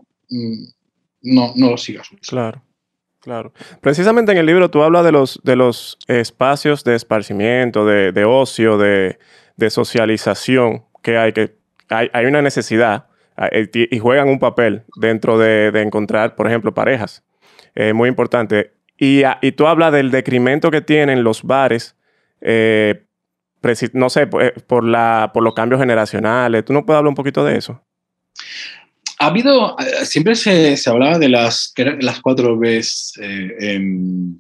Speaker 4: no, no lo sigas.
Speaker 3: Claro. Claro. Precisamente en el libro tú hablas de los, de los espacios de esparcimiento, de, de ocio, de, de socialización que hay, que hay, hay una necesidad y juegan un papel dentro de, de encontrar, por ejemplo, parejas. Eh, muy importante. Y, y tú hablas del decremento que tienen los bares, eh, no sé, por, por, la, por los cambios generacionales. ¿Tú no puedes hablar un poquito de eso?
Speaker 4: Ha habido, siempre se, se hablaba de las, las cuatro Bs eh, en,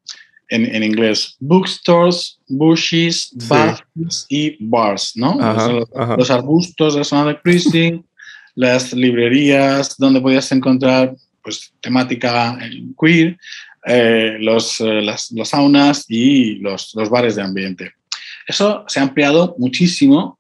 Speaker 4: en, en inglés: bookstores, bushes, sí. baths y bars, ¿no?
Speaker 3: Ajá,
Speaker 4: los,
Speaker 3: ajá.
Speaker 4: los arbustos de la zona de cruising, las librerías donde podías encontrar pues, temática queer, eh, los, eh, las, los saunas y los, los bares de ambiente. Eso se ha ampliado muchísimo,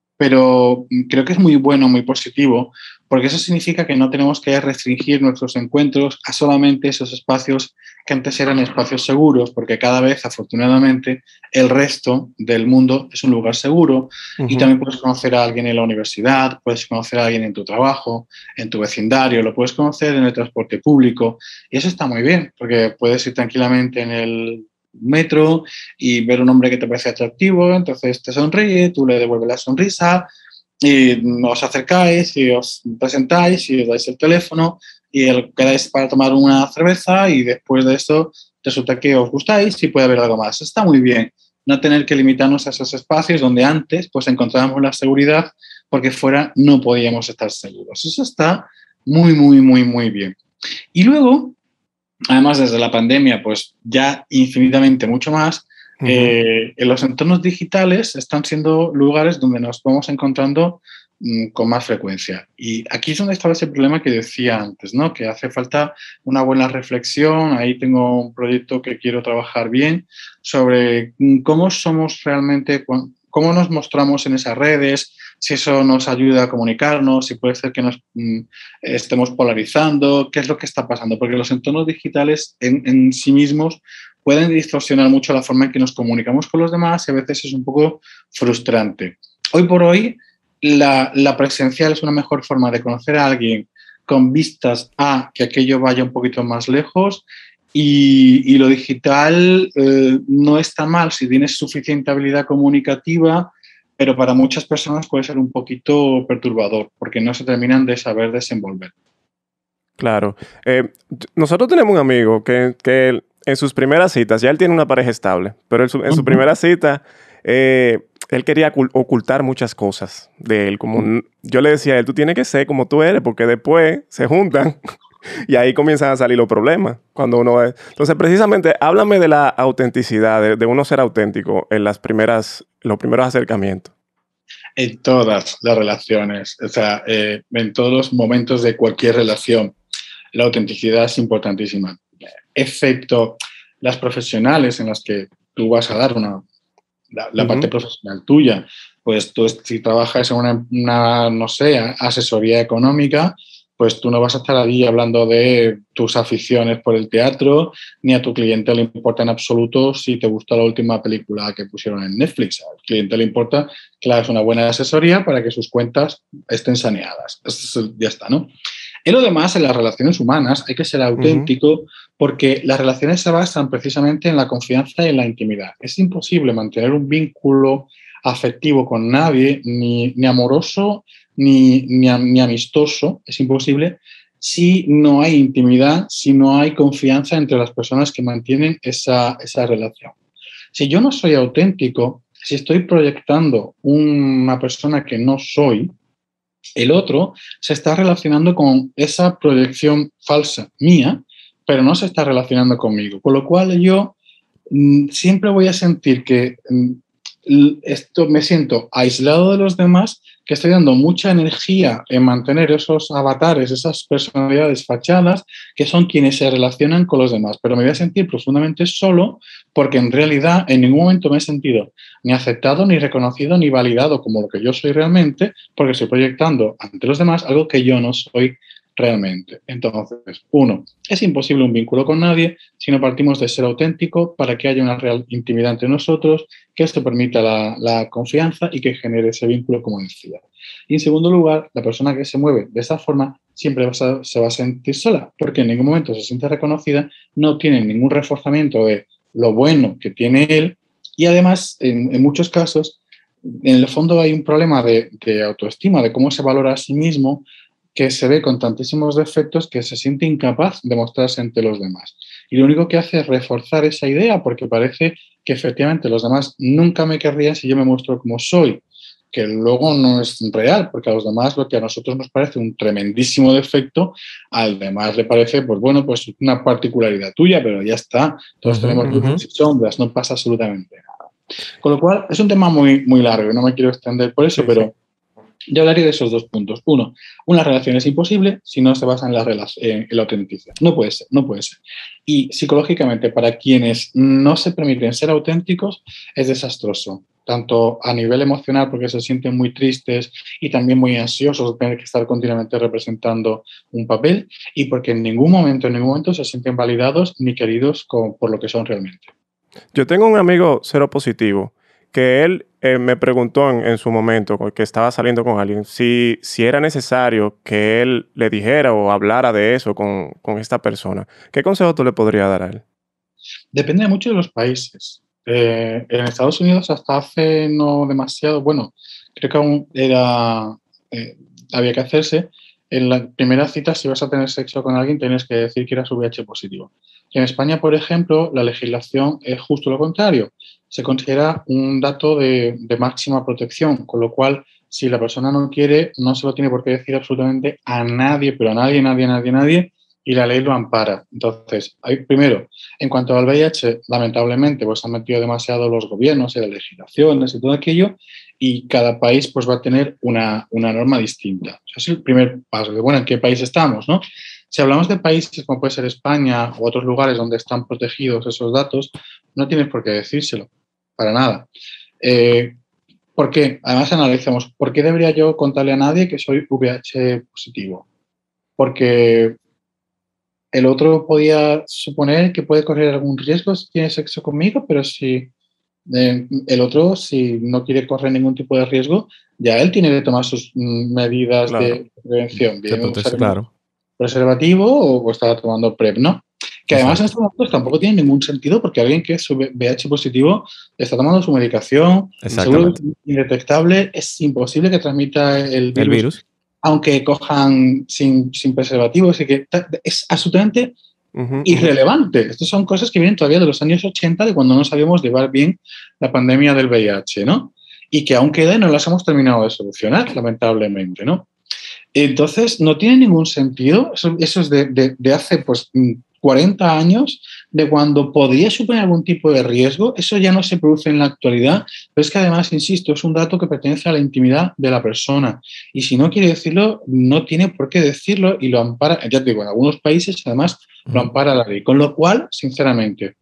Speaker 4: pero creo que es muy bueno, muy positivo, porque eso significa que no tenemos que restringir nuestros encuentros a solamente esos espacios que antes eran espacios seguros, porque cada vez, afortunadamente, el resto del mundo es un lugar seguro. Uh-huh. Y también puedes conocer a alguien en la universidad, puedes conocer a alguien en tu trabajo, en tu vecindario, lo puedes conocer en el transporte público. Y eso está muy bien, porque puedes ir tranquilamente en el metro y ver un hombre que te parece atractivo, entonces te sonríe, tú le devuelves la sonrisa y os acercáis y os presentáis y os dais el teléfono y quedáis para tomar una cerveza y después de esto resulta que os gustáis y puede haber algo más. Está muy bien no tener que limitarnos a esos espacios donde antes pues encontrábamos la seguridad porque fuera no podíamos estar seguros. Eso está muy, muy, muy, muy bien. Y luego, además, desde la pandemia, pues ya infinitamente mucho más, uh-huh. eh, en los entornos digitales están siendo lugares donde nos vamos encontrando mmm, con más frecuencia. Y aquí es donde estaba ese problema que decía antes, ¿no? Que hace falta una buena reflexión. Ahí tengo un proyecto que quiero trabajar bien sobre cómo somos realmente, cómo nos mostramos en esas redes, si eso nos ayuda a comunicarnos, si puede ser que nos mm, estemos polarizando, qué es lo que está pasando, porque los entornos digitales en, en sí mismos pueden distorsionar mucho la forma en que nos comunicamos con los demás y a veces es un poco frustrante. Hoy por hoy, la, la presencial es una mejor forma de conocer a alguien con vistas a que aquello vaya un poquito más lejos y, y lo digital eh, no está mal si tienes suficiente habilidad comunicativa, pero para muchas personas puede ser un poquito perturbador porque no se terminan de saber desenvolver.
Speaker 3: Claro. Eh, nosotros tenemos un amigo que, que él, en sus primeras citas, ya él tiene una pareja estable, pero en su, en su
Speaker 4: Ujú.
Speaker 3: primera cita, eh, él quería ocul- ocultar muchas cosas de él. Como n- yo le decía a él, tú tienes que ser como tú eres, porque después se juntan y ahí comienzan a salir los problemas. Cuando uno es... Entonces, precisamente, háblame de la autenticidad, de, de uno ser auténtico en las primeras, los primeros acercamientos.
Speaker 4: En todas las relaciones, o sea, eh, en todos los momentos de cualquier relación, la autenticidad es importantísima, excepto las profesionales en las que tú vas a dar una, la, la
Speaker 3: Ujú.
Speaker 4: parte profesional tuya. Pues tú, si trabajas en una, una, no sé, asesoría económica, pues tú no vas a estar allí hablando de tus aficiones por el teatro, ni a tu cliente le importa en absoluto si te gustó la última película que pusieron en Netflix. Al cliente le importa que le hagas una buena asesoría para que sus cuentas estén saneadas. Eso ya está, ¿no? En lo demás, en las relaciones humanas, hay que ser auténtico uh-huh. porque las relaciones se basan precisamente en la confianza y en la intimidad. Es imposible mantener un vínculo afectivo con nadie, ni, ni amoroso, ni, ni, ni amistoso, es imposible, si no hay intimidad, si no hay confianza entre las personas que mantienen esa, esa relación. Si yo no soy auténtico, si estoy proyectando una persona que no soy, el otro se está relacionando con esa proyección falsa mía, pero no se está relacionando conmigo. Con lo cual yo mm, siempre voy a sentir que mm, esto, me siento aislado de los demás, que estoy dando mucha energía en mantener esos avatares, esas personalidades fachadas, que son quienes se relacionan con los demás. Pero me voy a sentir profundamente solo porque en realidad en ningún momento me he sentido ni aceptado, ni reconocido, ni validado como lo que yo soy realmente, porque estoy proyectando ante los demás algo que yo no soy realmente. Entonces, uno, es imposible un vínculo con nadie si no partimos de ser auténtico para que haya una real intimidad entre nosotros, que esto permita la, la confianza y que genere ese vínculo, como decía. Y en segundo lugar, la persona que se mueve de esa forma siempre va a, se va a sentir sola, porque en ningún momento se siente reconocida, no tiene ningún reforzamiento de lo bueno que tiene él y además, en, en muchos casos, en el fondo hay un problema de, de autoestima, de cómo se valora a sí mismo, que se ve con tantísimos defectos que se siente incapaz de mostrarse ante los demás. Y lo único que hace es reforzar esa idea porque parece que efectivamente los demás nunca me querrían si yo me muestro como soy, que luego no es real, porque a los demás lo que a nosotros nos parece un tremendísimo defecto, al demás le parece, pues bueno, pues una particularidad tuya, pero ya está, todos uh-huh, tenemos luces uh-huh. y sombras, no pasa absolutamente nada. Con lo cual, es un tema muy, muy largo y no me quiero extender por eso, sí, pero... Sí. Yo hablaría de esos dos puntos. Uno, una relación es imposible si no se basa en la, en la autenticidad. No puede ser, no puede ser. Y psicológicamente, para quienes no se permiten ser auténticos, es desastroso. Tanto a nivel emocional, porque se sienten muy tristes y también muy ansiosos de tener que estar continuamente representando un papel, y porque en ningún momento, en ningún momento se sienten validados ni queridos con, por lo que son realmente.
Speaker 3: Yo tengo un amigo cero positivo que él eh, me preguntó en, en su momento, que estaba saliendo con alguien, si, si era necesario que él le dijera o hablara de eso con, con esta persona. ¿Qué consejo tú le podrías dar a él?
Speaker 4: Depende mucho de los países. Eh, en Estados Unidos hasta hace no demasiado, bueno, creo que aún era, eh, había que hacerse. En la primera cita, si vas a tener sexo con alguien, tienes que decir que eras V I H positivo. En España, por ejemplo, la legislación es justo lo contrario. Se considera un dato de, de máxima protección, con lo cual, si la persona no quiere, no se lo tiene por qué decir absolutamente a nadie, pero a nadie, nadie, nadie, nadie, y la ley lo ampara. Entonces, hay, primero, en cuanto al V I H, lamentablemente, pues han metido demasiado los gobiernos y las legislaciones y todo aquello, y cada país pues va a tener una, una norma distinta. Ese es el primer paso, de bueno, ¿en qué país estamos, no? Si hablamos de países como puede ser España u otros lugares donde están protegidos esos datos, no tienes por qué decírselo, para nada. Eh, ¿Por qué? Además analizamos, ¿por qué debería yo contarle a nadie que soy V I H positivo? Porque el otro podía suponer que puede correr algún riesgo si tiene sexo conmigo, pero si eh, el otro, si no quiere correr ningún tipo de riesgo, ya él tiene que tomar sus medidas claro. de prevención. Bien,
Speaker 2: protege, claro.
Speaker 4: Preservativo o, o estaba tomando PrEP, ¿no? Que además en estos momentos tampoco tiene ningún sentido porque alguien que es V I H positivo está tomando su medicación, seguro que es indetectable, es imposible que transmita el virus.
Speaker 2: El virus.
Speaker 4: Aunque cojan sin, sin preservativo, así que es absolutamente
Speaker 3: Uh-huh,
Speaker 4: irrelevante. Uh-huh. Estas son cosas que vienen todavía de los años ochenta, de cuando no sabíamos llevar bien la pandemia del V I H, ¿no? Y que aún queda y no las hemos terminado de solucionar, lamentablemente, ¿no? Entonces, no tiene ningún sentido. Eso, eso es de, de, de hace, pues, cuarenta años, de cuando podría suponer algún tipo de riesgo. Eso ya no se produce en la actualidad, pero es que además, insisto, es un dato que pertenece a la intimidad de la persona. Y si no quiere decirlo, no tiene por qué decirlo y lo ampara, ya te digo, en algunos países además lo ampara la ley. Con lo cual, sinceramente,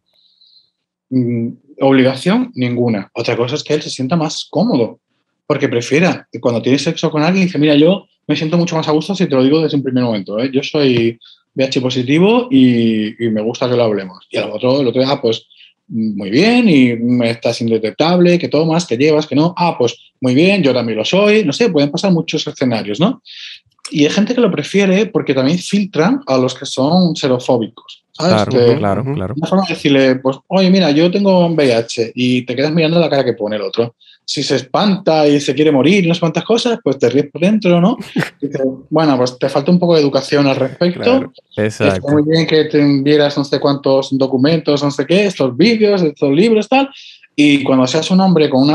Speaker 4: mmm, obligación ninguna. Otra cosa es que él se sienta más cómodo, porque prefiera, cuando tiene sexo con alguien, dice, mira, yo me siento mucho más a gusto si te lo digo desde un primer momento, ¿eh? Yo soy V I H positivo y, y me gusta que lo hablemos. Y al otro, el otro día, ah, pues muy bien, y me estás indetectable, que tomas, que llevas, que no. Ah, pues muy bien, yo también lo soy. No sé, pueden pasar muchos escenarios, ¿no? Y hay gente que lo prefiere porque también filtran a los que son serofóbicos. ¿Sabes?
Speaker 2: Claro,
Speaker 4: que,
Speaker 2: claro, claro.
Speaker 4: Una forma de decirle, pues, oye, mira, yo tengo un V I H y te quedas mirando la cara que pone el otro. Si se espanta y se quiere morir y no sé cuántas cosas, pues te ríes por dentro, ¿no? Y dices, bueno, pues te falta un poco de educación al respecto.
Speaker 2: Claro, exacto.
Speaker 4: Está muy bien que te envieras no sé cuántos documentos, no sé qué, estos vídeos, estos libros, tal. Y cuando seas un hombre con una,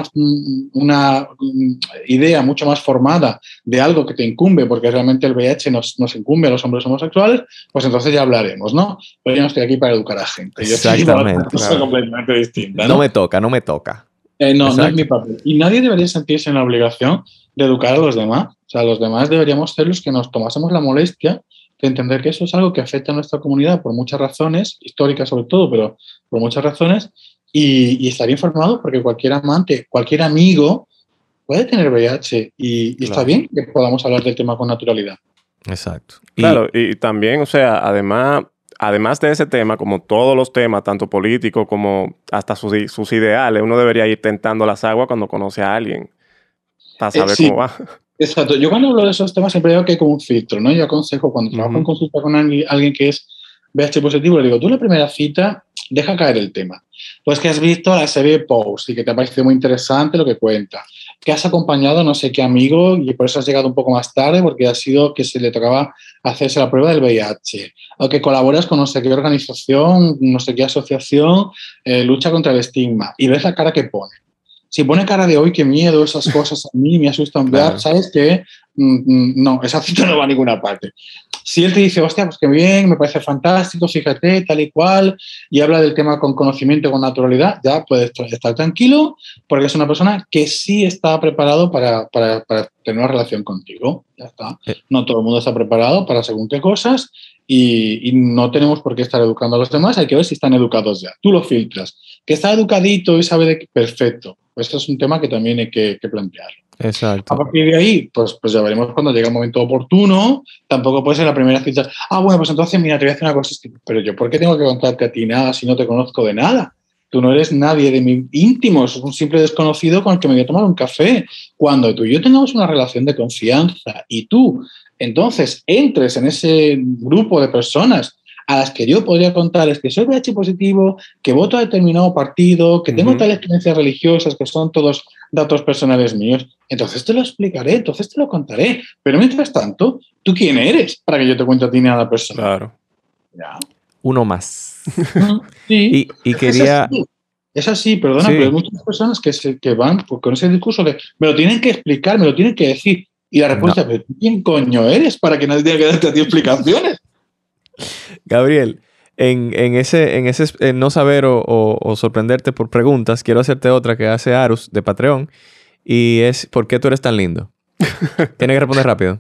Speaker 4: una idea mucho más formada de algo que te incumbe, porque realmente el V I H nos, nos incumbe a los hombres homosexuales, pues entonces ya hablaremos, ¿no? Pero yo no estoy aquí para educar a gente. Yo estoy
Speaker 2: Exactamente.
Speaker 4: para una cosa completamente distinta,
Speaker 2: ¿no?
Speaker 4: No
Speaker 2: me toca, no me toca.
Speaker 4: Eh, no, Exacto. no es mi papel. Y nadie debería sentirse en la obligación de educar a los demás. O sea, los demás deberíamos ser los que nos tomásemos la molestia de entender que eso es algo que afecta a nuestra comunidad por muchas razones, históricas sobre todo, pero por muchas razones, y, y estar informados porque cualquier amante, cualquier amigo puede tener V I H y, y claro. Está bien que podamos hablar del tema con naturalidad.
Speaker 2: Exacto.
Speaker 3: Y, claro, y también, o sea, además... Además de ese tema, como todos los temas, tanto políticos como hasta sus, sus ideales, uno debería ir tentando las aguas cuando conoce a alguien para saber eh, sí, cómo va.
Speaker 4: Exacto. Yo cuando hablo de esos temas siempre digo que hay como un filtro, ¿no? Yo aconsejo cuando trabajo uh-huh. en consulta con alguien, alguien que es V I H positivo, le digo, tú en la primera cita deja caer el tema. Pues que has visto la serie Pose y que te ha parecido muy interesante lo que cuenta. Que has acompañado no sé qué amigo y por eso has llegado un poco más tarde porque ha sido que se le tocaba hacerse la prueba del V I H. O que colaboras con no sé qué organización, no sé qué asociación, eh, lucha contra el estigma. Y ves la cara que pone. Si pone cara de hoy, qué miedo, esas cosas a mí me asustan, claro. ¿Sabes qué? Mm, no, esa cita no va a ninguna parte. Si él te dice, hostia, pues qué bien, me parece fantástico, fíjate, tal y cual, y habla del tema con conocimiento, con naturalidad, ya puedes estar tranquilo, porque es una persona que sí está preparado para, para, para tener una relación contigo. Ya está. No todo el mundo está preparado para según qué cosas, y, y no tenemos por qué estar educando a los demás, hay que ver si están educados ya. Tú lo filtras. Que está educadito y sabe de qué, perfecto. Pues esto es un tema que también hay que, que plantear.
Speaker 2: Exacto.
Speaker 4: A partir de ahí, pues, pues ya veremos cuando llegue el momento oportuno. Tampoco puede ser la primera cita. Ah, bueno, pues entonces, mira, te voy a hacer una cosa. Pero yo, ¿por qué tengo que contarte a ti nada si no te conozco de nada? Tú no eres nadie de mi íntimo, es un simple desconocido con el que me voy a tomar un café. Cuando tú y yo tengamos una relación de confianza y tú, entonces, entres en ese grupo de personas a las que yo podría contar es que soy V I H positivo, que voto a determinado partido, que tengo uh-huh. tales creencias religiosas, que son todos datos personales míos, entonces te lo explicaré, entonces te lo contaré. Pero mientras tanto, ¿tú quién eres para que yo te cuente a ti nada personal?
Speaker 3: Claro.
Speaker 4: ¿Ya?
Speaker 2: Uno más.
Speaker 4: Sí.
Speaker 2: y, y quería...
Speaker 4: Es así, es así perdona, sí. Pero hay muchas personas que, se, que van con ese discurso de me lo tienen que explicar, me lo tienen que decir. Y la respuesta es, no. ¿quién coño eres para que nadie tenga que darte a ti explicaciones?
Speaker 2: Gabriel, en, en ese, en ese en no saber o, o, o sorprenderte por preguntas, quiero hacerte otra que hace Arus de Patreon y es ¿por qué tú eres tan lindo? Tienes que responder rápido.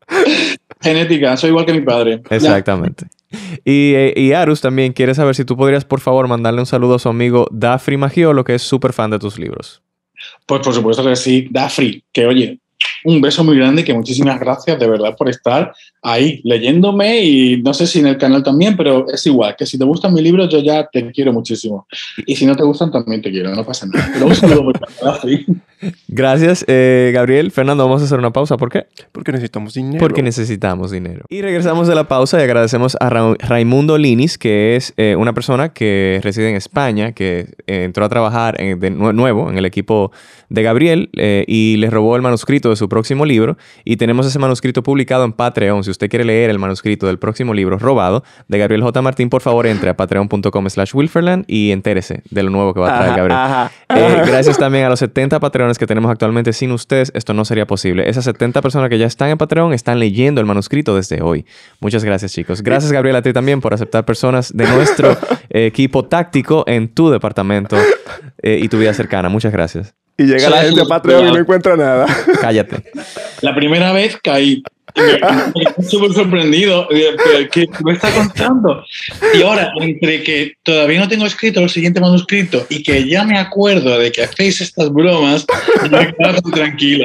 Speaker 4: Genética, soy igual que mi padre.
Speaker 2: Exactamente. Y, y Arus también quiere saber si tú podrías, por favor, mandarle un saludo a su amigo Dafri Magiolo, que es súper fan de tus libros.
Speaker 4: Pues por supuesto que sí, Dafri, que oye, un beso muy grande y que muchísimas gracias de verdad por estar ahí leyéndome y no sé si en el canal también, pero es igual, que si te gustan mis libros yo ya te quiero muchísimo. Y si no te gustan también te quiero, no pasa nada. Pero un saludo muy grande, Dafri.
Speaker 2: Gracias, eh, Gabriel. Fernando, vamos a hacer una pausa. ¿Por qué?
Speaker 3: Porque necesitamos dinero.
Speaker 2: Porque necesitamos dinero. Y regresamos de la pausa y agradecemos a Ra Raimundo Linis, que es eh, una persona que reside en España, que eh, entró a trabajar en, de nuevo en el equipo de Gabriel eh, y les robó el manuscrito de su próximo libro. Y tenemos ese manuscrito publicado en Patreon. Si usted quiere leer el manuscrito del próximo libro robado de Gabriel J. Martín, por favor entre a patreon punto com slash wilferland y entérese de lo nuevo que va a traer
Speaker 3: Ajá,
Speaker 2: Gabriel.
Speaker 3: ajá.
Speaker 2: Eh, gracias también a los setenta Patreones que tenemos actualmente. Sin ustedes esto no sería posible. Esas setenta personas que ya están en Patreon están leyendo el manuscrito desde hoy. Muchas gracias, chicos. Gracias, Gabriel, a ti también por aceptar personas de nuestro eh, equipo táctico en tu departamento eh, y tu vida cercana. Muchas gracias.
Speaker 3: Y llega la gente a Patreon y no encuentra nada.
Speaker 2: Cállate.
Speaker 4: La primera vez caí. Me quedé súper sorprendido. ¿Pero qué me está contando? Y ahora, entre que todavía no tengo escrito el siguiente manuscrito y que ya me acuerdo de que hacéis estas bromas, me quedo tranquilo.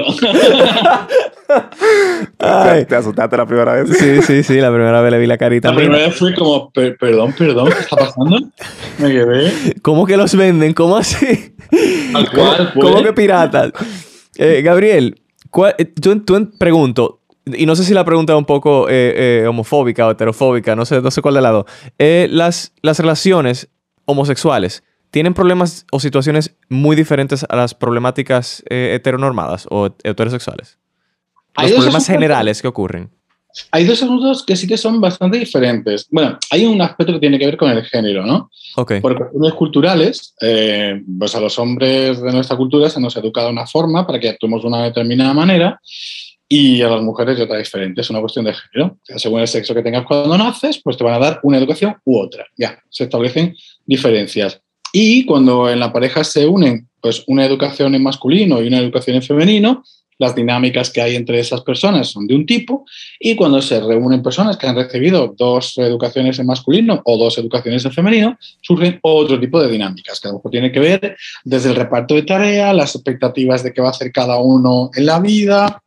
Speaker 3: Ay, ¿te asustaste la primera vez?
Speaker 2: Sí, sí, sí. La primera vez le vi la carita.
Speaker 4: La primera vez fue como, per perdón, perdón, ¿qué está pasando? Me quedé.
Speaker 2: ¿Cómo que los venden? ¿Cómo así?
Speaker 4: Al cual,
Speaker 2: ¿Cómo, ¿Cómo que piratas? Eh, Gabriel, ¿cuál, tú, tú pregunto, y no sé si la pregunta es un poco eh, eh, homofóbica o heterofóbica, no sé, no sé cuál de lado. Eh, las, las relaciones homosexuales tienen problemas o situaciones muy diferentes a las problemáticas eh, heteronormadas o heterosexuales. Los problemas generales que ocurren.
Speaker 4: Hay dos asuntos que sí que son bastante diferentes. Bueno, hay un aspecto que tiene que ver con el género, ¿no?
Speaker 2: Okay.
Speaker 4: Por cuestiones culturales, eh, pues a los hombres de nuestra cultura se nos educa de una forma para que actuemos de una determinada manera y a las mujeres de otra diferente. Es una cuestión de género. O sea, según el sexo que tengas cuando naces, pues te van a dar una educación u otra. Ya, se establecen diferencias. Y cuando en la pareja se unen pues una educación en masculino y una educación en femenino, las dinámicas que hay entre esas personas son de un tipo, y cuando se reúnen personas que han recibido dos educaciones en masculino o dos educaciones en femenino, surgen otro tipo de dinámicas, que a lo mejor tiene que ver desde el reparto de tareas, las expectativas de qué va a hacer cada uno en la vida,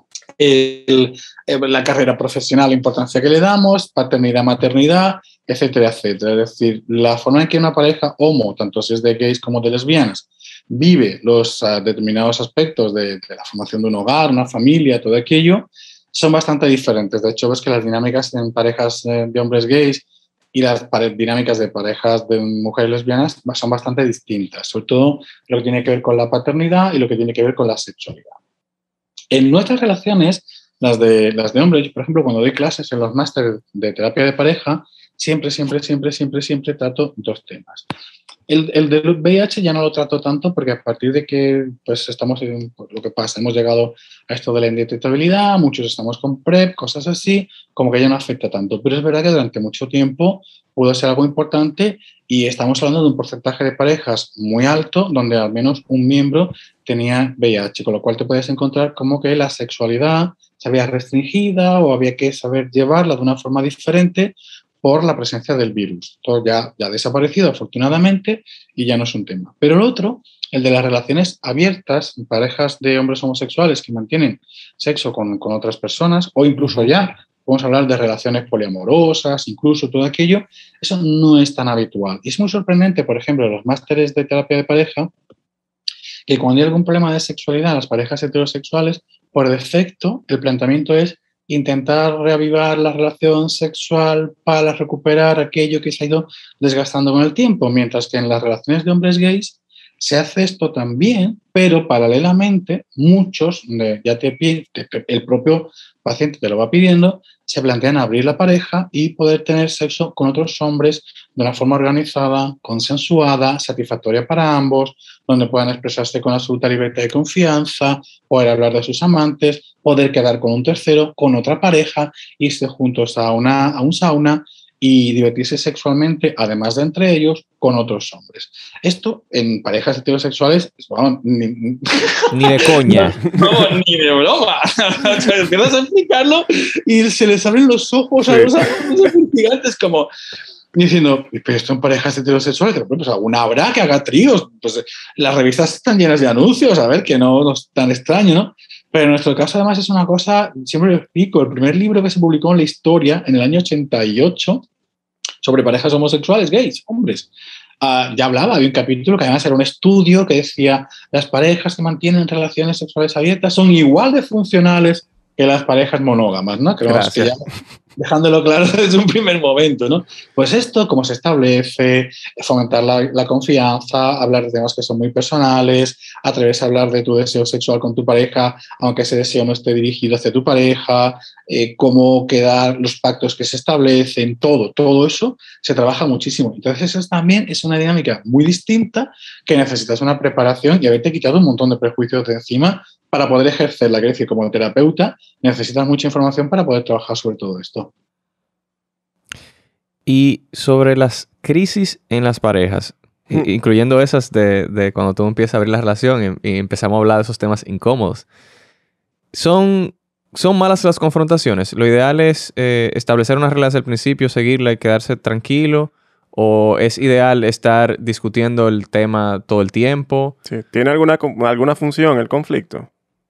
Speaker 4: el, la carrera profesional, la importancia que le damos, paternidad, maternidad, etcétera, etcétera. Es decir, la forma en que una pareja homo, tanto si es de gays como de lesbianas, vive los uh, determinados aspectos de, de la formación de un hogar, una familia, todo aquello, son bastante diferentes. De hecho, ves que las dinámicas en parejas eh, de hombres gays y las dinámicas de parejas de mujeres lesbianas son bastante distintas, sobre todo lo que tiene que ver con la paternidad y lo que tiene que ver con la sexualidad. En nuestras relaciones, las de, las de hombres, yo, por ejemplo, cuando doy clases en los másteres de terapia de pareja, siempre, siempre, siempre, siempre, siempre trato dos temas. El, el del V I H ya no lo trato tanto porque a partir de que pues estamos en lo que pasa, hemos llegado a esto de la indetectabilidad, muchos estamos con PrEP, cosas así, como que ya no afecta tanto. Pero es verdad que durante mucho tiempo pudo ser algo importante y estamos hablando de un porcentaje de parejas muy alto donde al menos un miembro tenía V I H, con lo cual te puedes encontrar como que la sexualidad se había restringida o había que saber llevarla de una forma diferente por la presencia del virus. Todo ya, ya ha desaparecido, afortunadamente, y ya no es un tema. Pero el otro, el de las relaciones abiertas, parejas de hombres homosexuales que mantienen sexo con, con otras personas, o incluso ya, podemos hablar de relaciones poliamorosas, incluso todo aquello, eso no es tan habitual. Y es muy sorprendente, por ejemplo, en los másteres de terapia de pareja, que cuando hay algún problema de sexualidad en las parejas heterosexuales, por defecto, el planteamiento es intentar reavivar la relación sexual para recuperar aquello que se ha ido desgastando con el tiempo, mientras que en las relaciones de hombres gays se hace esto también, pero paralelamente muchos, ya te pide, el propio paciente te lo va pidiendo, se plantean abrir la pareja y poder tener sexo con otros hombres de una forma organizada, consensuada, satisfactoria para ambos, donde puedan expresarse con absoluta libertad y confianza, poder hablar de sus amantes, poder quedar con un tercero, con otra pareja, irse juntos a, una, a un sauna y divertirse sexualmente, además de entre ellos, con otros hombres. Esto en parejas heterosexuales, bueno, ni,
Speaker 2: ni de coña.
Speaker 4: No, no, ni de broma. Empiezas a explicarlo y se les abren los ojos a los amigos gigantes como diciendo, pero esto en parejas heterosexuales, pues alguna habrá que haga tríos. Pues las revistas están llenas de anuncios, a ver, que no, no es tan extraño, ¿no? Pero en nuestro caso, además, es una cosa, siempre lo explico, el primer libro que se publicó en la historia, en el año ochenta y ocho, sobre parejas homosexuales, gays, hombres, uh, ya hablaba, había un capítulo que además era un estudio que decía las parejas que mantienen relaciones sexuales abiertas son igual de funcionales que las parejas monógamas, ¿no? Creo que ya, dejándolo claro desde un primer momento, ¿no? Pues esto, cómo se establece, fomentar la, la confianza, hablar de temas que son muy personales, atreverse a hablar de tu deseo sexual con tu pareja, aunque ese deseo no esté dirigido hacia tu pareja, eh, cómo quedar los pactos que se establecen, todo, todo eso se trabaja muchísimo. Entonces, eso también es una dinámica muy distinta que necesitas una preparación y haberte quitado un montón de prejuicios de encima para poder ejercerla. Quiero decir, como terapeuta, necesitas mucha información para poder trabajar sobre todo esto.
Speaker 2: Y sobre las crisis en las parejas, mm. incluyendo esas de, de cuando tú empiezas a abrir la relación y, y empezamos a hablar de esos temas incómodos, ¿son, son malas las confrontaciones? ¿Lo ideal es eh, establecer una regla desde el principio, seguirla y quedarse tranquilo? ¿O es ideal estar discutiendo el tema todo el tiempo?
Speaker 3: Sí. ¿Tiene alguna, alguna función el conflicto?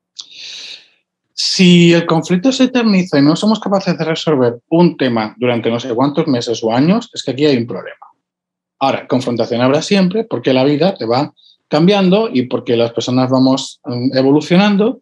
Speaker 4: Si el conflicto se eterniza y no somos capaces de resolver un tema durante no sé cuántos meses o años, es que aquí hay un problema. Ahora, confrontación habrá siempre porque la vida te va cambiando y porque las personas vamos evolucionando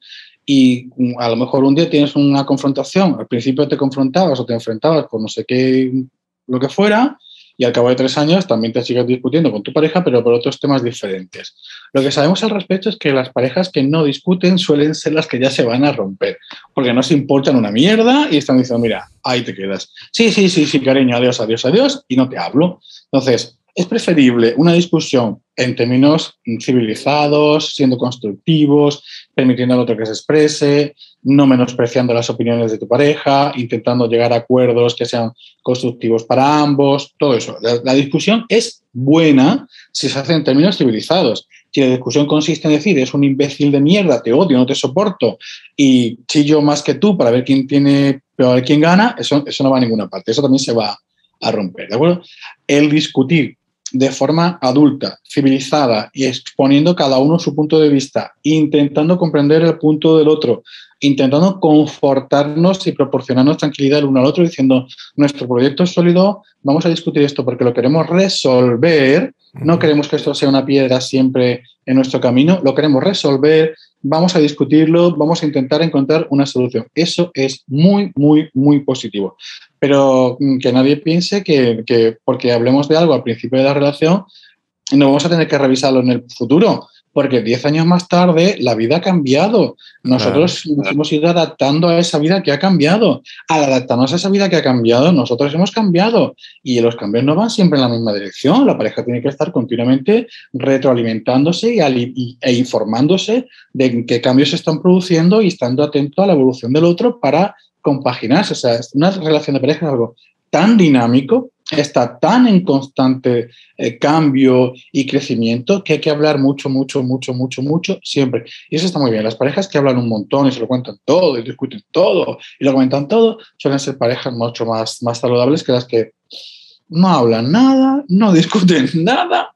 Speaker 4: y a lo mejor un día tienes una confrontación. Al principio te confrontabas o te enfrentabas por no sé qué, lo que fuera, y al cabo de tres años también te sigues discutiendo con tu pareja, pero por otros temas diferentes. Lo que sabemos al respecto es que las parejas que no discuten suelen ser las que ya se van a romper, porque no se importan una mierda y están diciendo, mira, ahí te quedas. Sí, sí, sí, sí, cariño, adiós, adiós, adiós, y no te hablo. Entonces, es preferible una discusión en términos civilizados, siendo constructivos, permitiendo al otro que se exprese, no menospreciando las opiniones de tu pareja, intentando llegar a acuerdos que sean constructivos para ambos, todo eso. La, la discusión es buena si se hace en términos civilizados. Si la discusión consiste en decir, es un imbécil de mierda, te odio, no te soporto, y chillo más que tú para ver quién tiene, para ver quién gana, eso, eso no va a ninguna parte. Eso también se va a romper, ¿de acuerdo? El discutir de forma adulta, civilizada y exponiendo cada uno su punto de vista, intentando comprender el punto del otro, intentando confortarnos y proporcionarnos tranquilidad el uno al otro, diciendo, nuestro proyecto es sólido, vamos a discutir esto porque lo queremos resolver, no queremos que esto sea una piedra siempre en nuestro camino, lo queremos resolver, vamos a discutirlo, vamos a intentar encontrar una solución. Eso es muy, muy, muy positivo. Pero que nadie piense que, que porque hablemos de algo al principio de la relación, no vamos a tener que revisarlo en el futuro, porque diez años más tarde la vida ha cambiado. Nosotros claro. nos hemos ido adaptando a esa vida que ha cambiado. Al adaptarnos a esa vida que ha cambiado, nosotros hemos cambiado. Y los cambios no van siempre en la misma dirección. La pareja tiene que estar continuamente retroalimentándose y, y, e informándose de qué cambios se están produciendo y estando atento a la evolución del otro para compaginarse. O sea, una relación de pareja es algo tan dinámico, está tan en constante eh, cambio y crecimiento que hay que hablar mucho, mucho, mucho, mucho, mucho, siempre. Y eso está muy bien. Las parejas que hablan un montón y se lo cuentan todo y discuten todo y lo comentan todo, suelen ser parejas mucho más, más saludables que las que no hablan nada, no discuten nada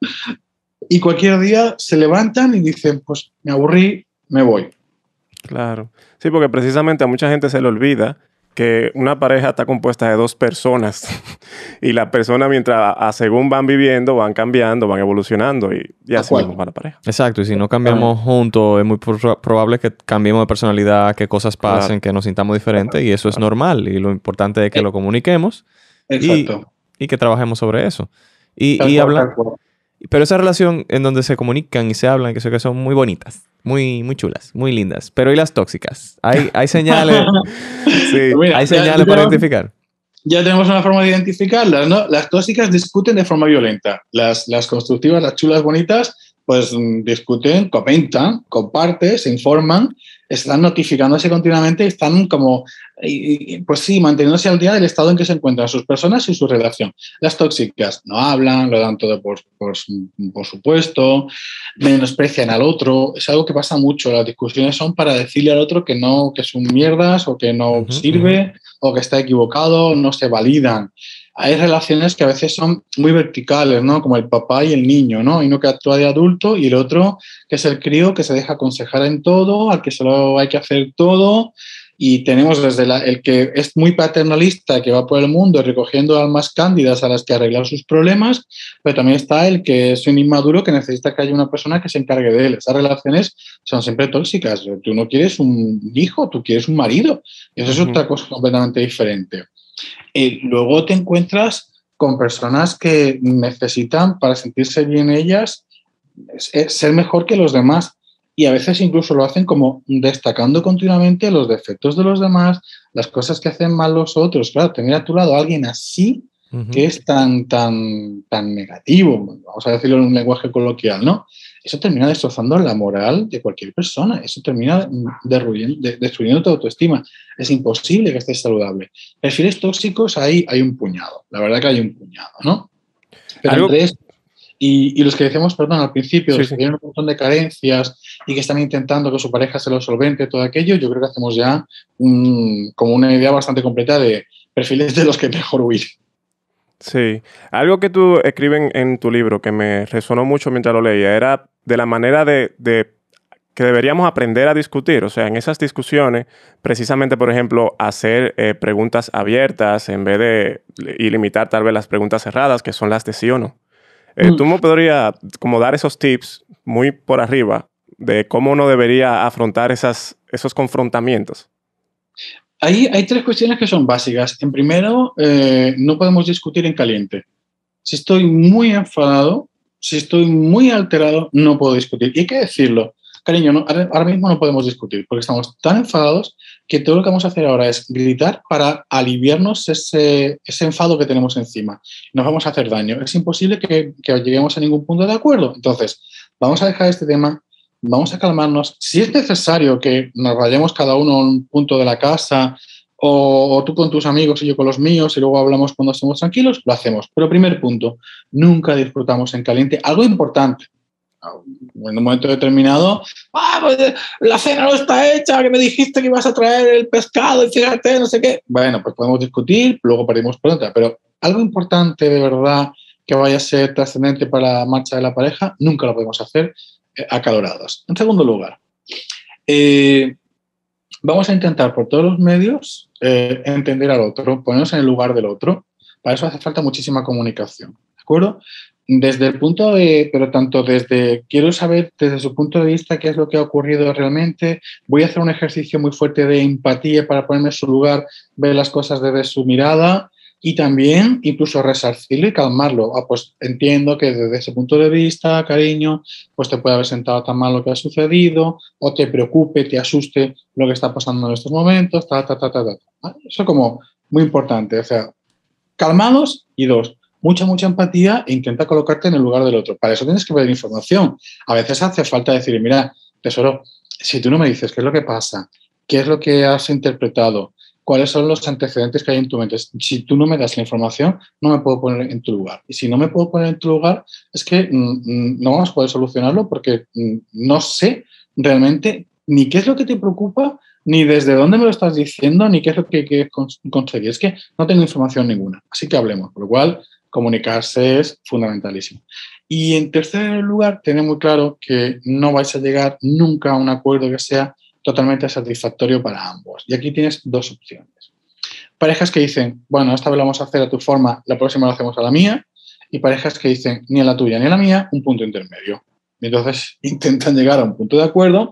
Speaker 4: y cualquier día se levantan y dicen, pues me aburrí, me voy.
Speaker 3: Claro. Sí, porque precisamente a mucha gente se le olvida que una pareja está compuesta de dos personas y las personas mientras a, según van viviendo, van cambiando, van evolucionando y, y así mismo para la pareja.
Speaker 2: Exacto. Y si no cambiamos ah. juntos, es muy pro- probable que cambiemos de personalidad, que cosas pasen, claro. que nos sintamos diferentes claro. y eso claro. es normal. Y lo importante es que eh. lo comuniquemos y, y que trabajemos sobre eso. Y, y hablar... Pero esa relación en donde se comunican y se hablan, que, que son muy bonitas, muy, muy chulas, muy lindas. Pero ¿y las tóxicas? ¿Hay, hay señales, sí, Mira, ¿hay señales ya, para ya, identificar?
Speaker 4: Ya tenemos una forma de identificarlas, ¿no? Las tóxicas discuten de forma violenta. Las, las constructivas, las chulas, bonitas, pues discuten, comentan, comparten, se informan, están notificándose continuamente y están como, pues sí, manteniéndose al día del estado en que se encuentran sus personas y su relación. Las tóxicas no hablan, lo dan todo por, por, por supuesto, menosprecian al otro. Es algo que pasa mucho. Las discusiones son para decirle al otro que no, que son mierdas o que no uh-huh, sirve uh-huh. o que está equivocado, no se validan. Hay relaciones que a veces son muy verticales, ¿no? Como el papá y el niño, ¿no? Y uno que actúa de adulto y el otro que es el crío que se deja aconsejar en todo, al que solo hay que hacer todo Y tenemos desde la, el que es muy paternalista, que va por el mundo recogiendo almas cándidas a las que arreglar sus problemas, pero también está el que es un inmaduro que necesita que haya una persona que se encargue de él. Esas relaciones son siempre tóxicas. Tú no quieres un hijo, tú quieres un marido. Y eso uh-huh. es otra cosa completamente diferente. Y luego te encuentras con personas que necesitan, para sentirse bien ellas, ser mejor que los demás. Y a veces incluso lo hacen como destacando continuamente los defectos de los demás, las cosas que hacen mal los otros. Claro, tener a tu lado a alguien así, uh-huh. que es tan, tan, tan negativo, vamos a decirlo en un lenguaje coloquial, ¿no? Eso termina destrozando la moral de cualquier persona. Eso termina destruyendo, destruyendo tu autoestima. Es imposible que estés saludable. Perfiles tóxicos, ahí hay un puñado. La verdad que hay un puñado, ¿no? Pero
Speaker 3: ¿Algo?
Speaker 4: entre estos Y, y los que decíamos, perdón, al principio,
Speaker 3: sí,
Speaker 4: los
Speaker 3: sí.
Speaker 4: que tienen un montón de carencias y que están intentando que su pareja se lo solvente, todo aquello, yo creo que hacemos ya un, como una idea bastante completa de perfiles de los que mejor huir.
Speaker 3: Sí. Algo que tú escribes en tu libro que me resonó mucho mientras lo leía era de la manera de, de que deberíamos aprender a discutir. O sea, en esas discusiones, precisamente, por ejemplo, hacer eh, preguntas abiertas en vez de y limitar tal vez las preguntas cerradas, que son las de sí o no. Eh, ¿Tú me podrías como dar esos tips muy por arriba de cómo uno debería afrontar esas, esos confrontamientos?
Speaker 4: Hay, hay tres cuestiones que son básicas. En primero, eh, no podemos discutir en caliente. Si estoy muy enfadado, si estoy muy alterado, no puedo discutir. Y hay que decirlo. Cariño, no, ahora mismo no podemos discutir porque estamos tan enfadados que todo lo que vamos a hacer ahora es gritar para aliviarnos ese, ese enfado que tenemos encima. Nos vamos a hacer daño. Es imposible que, que lleguemos a ningún punto de acuerdo. Entonces, vamos a dejar este tema, vamos a calmarnos. Si es necesario que nos vayamos cada uno a un punto de la casa o, o tú con tus amigos y yo con los míos y luego hablamos cuando estemos tranquilos, lo hacemos. Pero primer punto, nunca disfrutamos en caliente. Algo importante. En un momento determinado, ah, pues la cena no está hecha, que me dijiste que ibas a traer el pescado y fíjate, no sé qué. Bueno, pues podemos discutir, luego perdimos por otra, pero algo importante de verdad que vaya a ser trascendente para la marcha de la pareja, nunca lo podemos hacer eh, acalorados. En segundo lugar, eh, vamos a intentar por todos los medios eh, entender al otro, ponernos en el lugar del otro. Para eso hace falta muchísima comunicación, ¿de acuerdo? Desde el punto de, pero tanto desde, quiero saber desde su punto de vista qué es lo que ha ocurrido realmente, voy a hacer un ejercicio muy fuerte de empatía para ponerme en su lugar, ver las cosas desde su mirada y también incluso resarcirlo y calmarlo. Ah, pues entiendo que desde ese punto de vista, cariño, pues te puede haber sentado tan mal lo que ha sucedido o te preocupe, te asuste lo que está pasando en estos momentos, ta, ta, ta, ta, ta. Eso como muy importante, o sea, calmados y dos, mucha, mucha empatía e intenta colocarte en el lugar del otro. Para eso tienes que pedir información. A veces hace falta decir, mira, tesoro, si tú no me dices qué es lo que pasa, qué es lo que has interpretado, cuáles son los antecedentes que hay en tu mente, si tú no me das la información, no me puedo poner en tu lugar. Y si no me puedo poner en tu lugar, es que mm, no vamos a poder solucionarlo porque mm, no sé realmente ni qué es lo que te preocupa, ni desde dónde me lo estás diciendo, ni qué es lo que quieres conseguir. Es que no tengo información ninguna. Así que hablemos. Por lo cual, comunicarse es fundamentalísimo. Y en tercer lugar, tener muy claro que no vais a llegar nunca a un acuerdo que sea totalmente satisfactorio para ambos. Y aquí tienes dos opciones. Parejas que dicen, bueno, esta vez lo vamos a hacer a tu forma, la próxima lo hacemos a la mía. Y parejas que dicen, ni a la tuya ni a la mía, un punto intermedio. Y entonces intentan llegar a un punto de acuerdo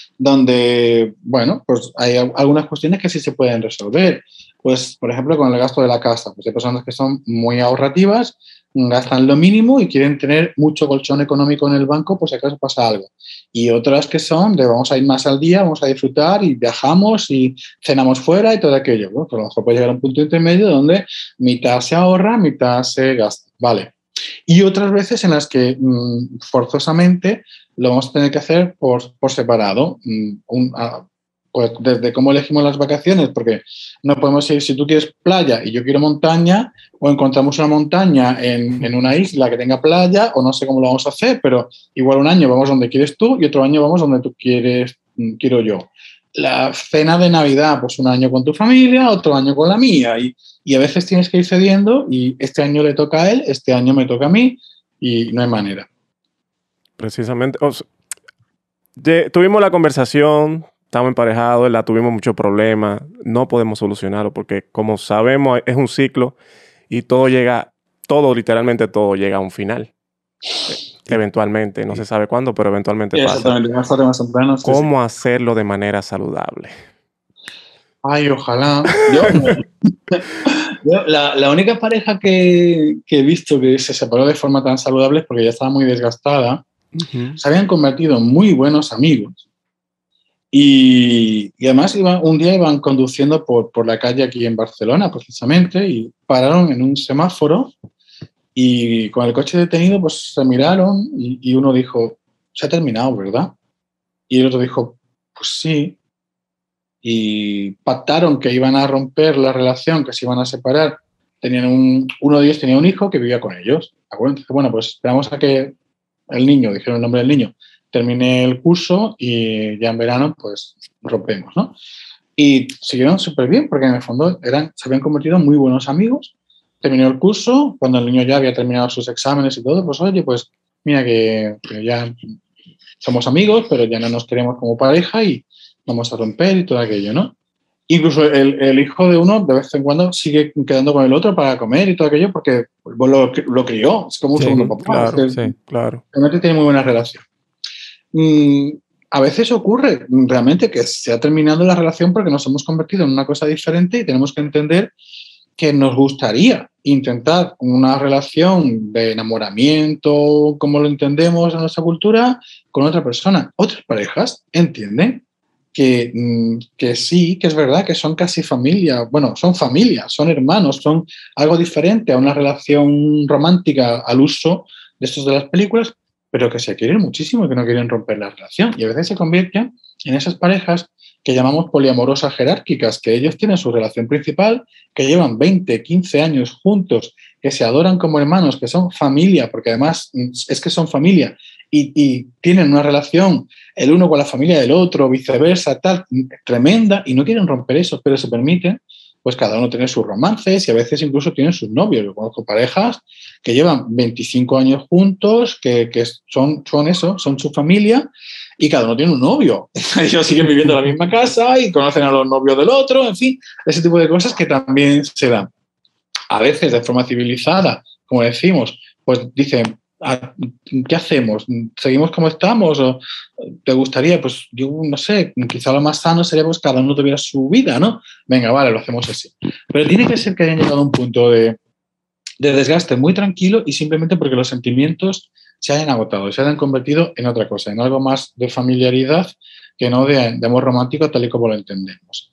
Speaker 4: donde, bueno, pues hay algunas cuestiones que sí se pueden resolver. Pues, por ejemplo, con el gasto de la casa. Pues hay personas que son muy ahorrativas, gastan lo mínimo y quieren tener mucho colchón económico en el banco por si acaso pasa algo. Y otras que son de vamos a ir más al día, vamos a disfrutar y viajamos y cenamos fuera y todo aquello. Bueno, pues a lo mejor puede llegar a un punto intermedio donde mitad se ahorra, mitad se gasta. Vale. Y otras veces en las que mmm, forzosamente lo vamos a tener que hacer por, por separado. Mmm, un, a, pues desde cómo elegimos las vacaciones, porque no podemos ir, si tú quieres playa y yo quiero montaña, o encontramos una montaña en, en una isla que tenga playa, o no sé cómo lo vamos a hacer, pero igual un año vamos donde quieres tú y otro año vamos donde tú quieres, quiero yo. La cena de Navidad, pues un año con tu familia, otro año con la mía, y, y a veces tienes que ir cediendo y este año le toca a él, este año me toca a mí, y no hay manera.
Speaker 3: Precisamente, o sea, de, tuvimos la conversación, estamos emparejados, ¿verdad? Tuvimos muchos problemas, no podemos solucionarlo porque como sabemos es un ciclo y todo llega, todo, literalmente todo llega a un final. Eventualmente, no se sabe cuándo, pero eventualmente
Speaker 4: Sí,
Speaker 3: pasa.
Speaker 4: exactamente, más tarde, más temprano. Sí,
Speaker 3: ¿Cómo
Speaker 4: sí.
Speaker 3: hacerlo de manera saludable?
Speaker 4: Ay, ojalá. Yo, yo la, la única pareja que, que he visto que se separó de forma tan saludable es porque ya estaba muy desgastada.
Speaker 3: Uh-huh.
Speaker 4: Se habían convertido en muy buenos amigos. Y, y además iba, un día iban conduciendo por, por la calle aquí en Barcelona, precisamente, y pararon en un semáforo y con el coche detenido, pues se miraron y, y uno dijo, se ha terminado, ¿verdad? Y el otro dijo, pues sí. Y pactaron que iban a romper la relación, que se iban a separar. Tenían un, uno de ellos tenía un hijo que vivía con ellos. ¿De acuerdo? Entonces, bueno, pues esperamos a que el niño, dijeron el nombre del niño, termine el curso y ya en verano, pues rompemos, ¿no? Y siguieron súper bien, porque en el fondo eran, se habían convertido en muy buenos amigos. Terminó el curso, cuando el niño ya había terminado sus exámenes y todo, pues oye, pues mira que, que ya somos amigos, pero ya no nos queremos como pareja y vamos a romper y todo aquello, ¿no? Incluso el, el hijo de uno de vez en cuando sigue quedando con el otro para comer y todo aquello porque lo, lo crió, es como un
Speaker 2: Sí,
Speaker 4: segundo papá.
Speaker 3: Claro,
Speaker 4: es que,
Speaker 3: sí, claro.
Speaker 4: realmente tiene muy buena relación. Mm, a veces ocurre realmente que se ha terminado la relación porque nos hemos convertido en una cosa diferente y tenemos que entender que nos gustaría intentar una relación de enamoramiento, como lo entendemos en nuestra cultura, con otra persona. Otras parejas entienden que, que sí, que es verdad, que son casi familia, bueno, son familia, son hermanos, son algo diferente a una relación romántica al uso de estos de las películas, pero que se quieren muchísimo y que no quieren romper la relación. Y a veces se convierten en esas parejas que llamamos poliamorosas jerárquicas, que ellos tienen su relación principal, que llevan veinte, quince años juntos, que se adoran como hermanos, que son familia, porque además es que son familia, y, y tienen una relación el uno con la familia del otro, viceversa, tal, tremenda, y no quieren romper eso, pero se permiten, pues cada uno tiene sus romances y a veces incluso tienen sus novios. Yo conozco parejas que llevan veinticinco años juntos, que, que son, son eso, son su familia, y cada uno tiene un novio. Ellos siguen viviendo en la misma casa y conocen a los novios del otro, en fin, ese tipo de cosas que también se dan. A veces de forma civilizada, como decimos, pues dicen, ¿qué hacemos? ¿Seguimos como estamos? ¿O te gustaría? Pues yo no sé, quizá lo más sano sería pues cada uno tuviera su vida, ¿no? Venga, vale, lo hacemos así. Pero tiene que ser que hayan llegado a un punto de, de desgaste muy tranquilo y simplemente porque los sentimientos se hayan agotado, se hayan convertido en otra cosa, en algo más de familiaridad que no de, de amor romántico tal y como lo entendemos.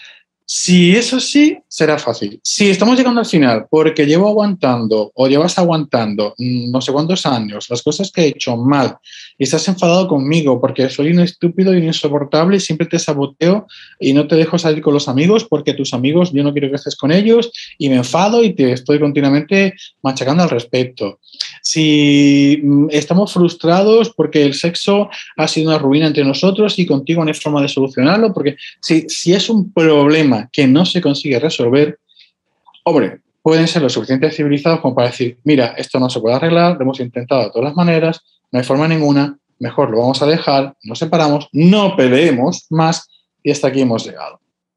Speaker 4: Si eso sí, será fácil. Si estamos llegando al final porque llevo aguantando o llevas aguantando no sé cuántos años las cosas que he hecho mal y estás enfadado conmigo porque soy un estúpido y un insoportable y siempre te saboteo y no te dejo salir con los amigos porque tus amigos yo no quiero que estés con ellos y me enfado y te estoy continuamente machacando al respecto. Si estamos frustrados porque el sexo ha sido una ruina entre nosotros y contigo no hay forma de solucionarlo, porque si, si es un problema que no se consigue resolver, hombre, pueden ser lo suficientemente civilizados como para decir, mira, esto no se puede arreglar, lo hemos intentado de todas las maneras, no hay forma ninguna, mejor lo vamos a dejar, nos separamos, no peleemos más y hasta aquí hemos llegado.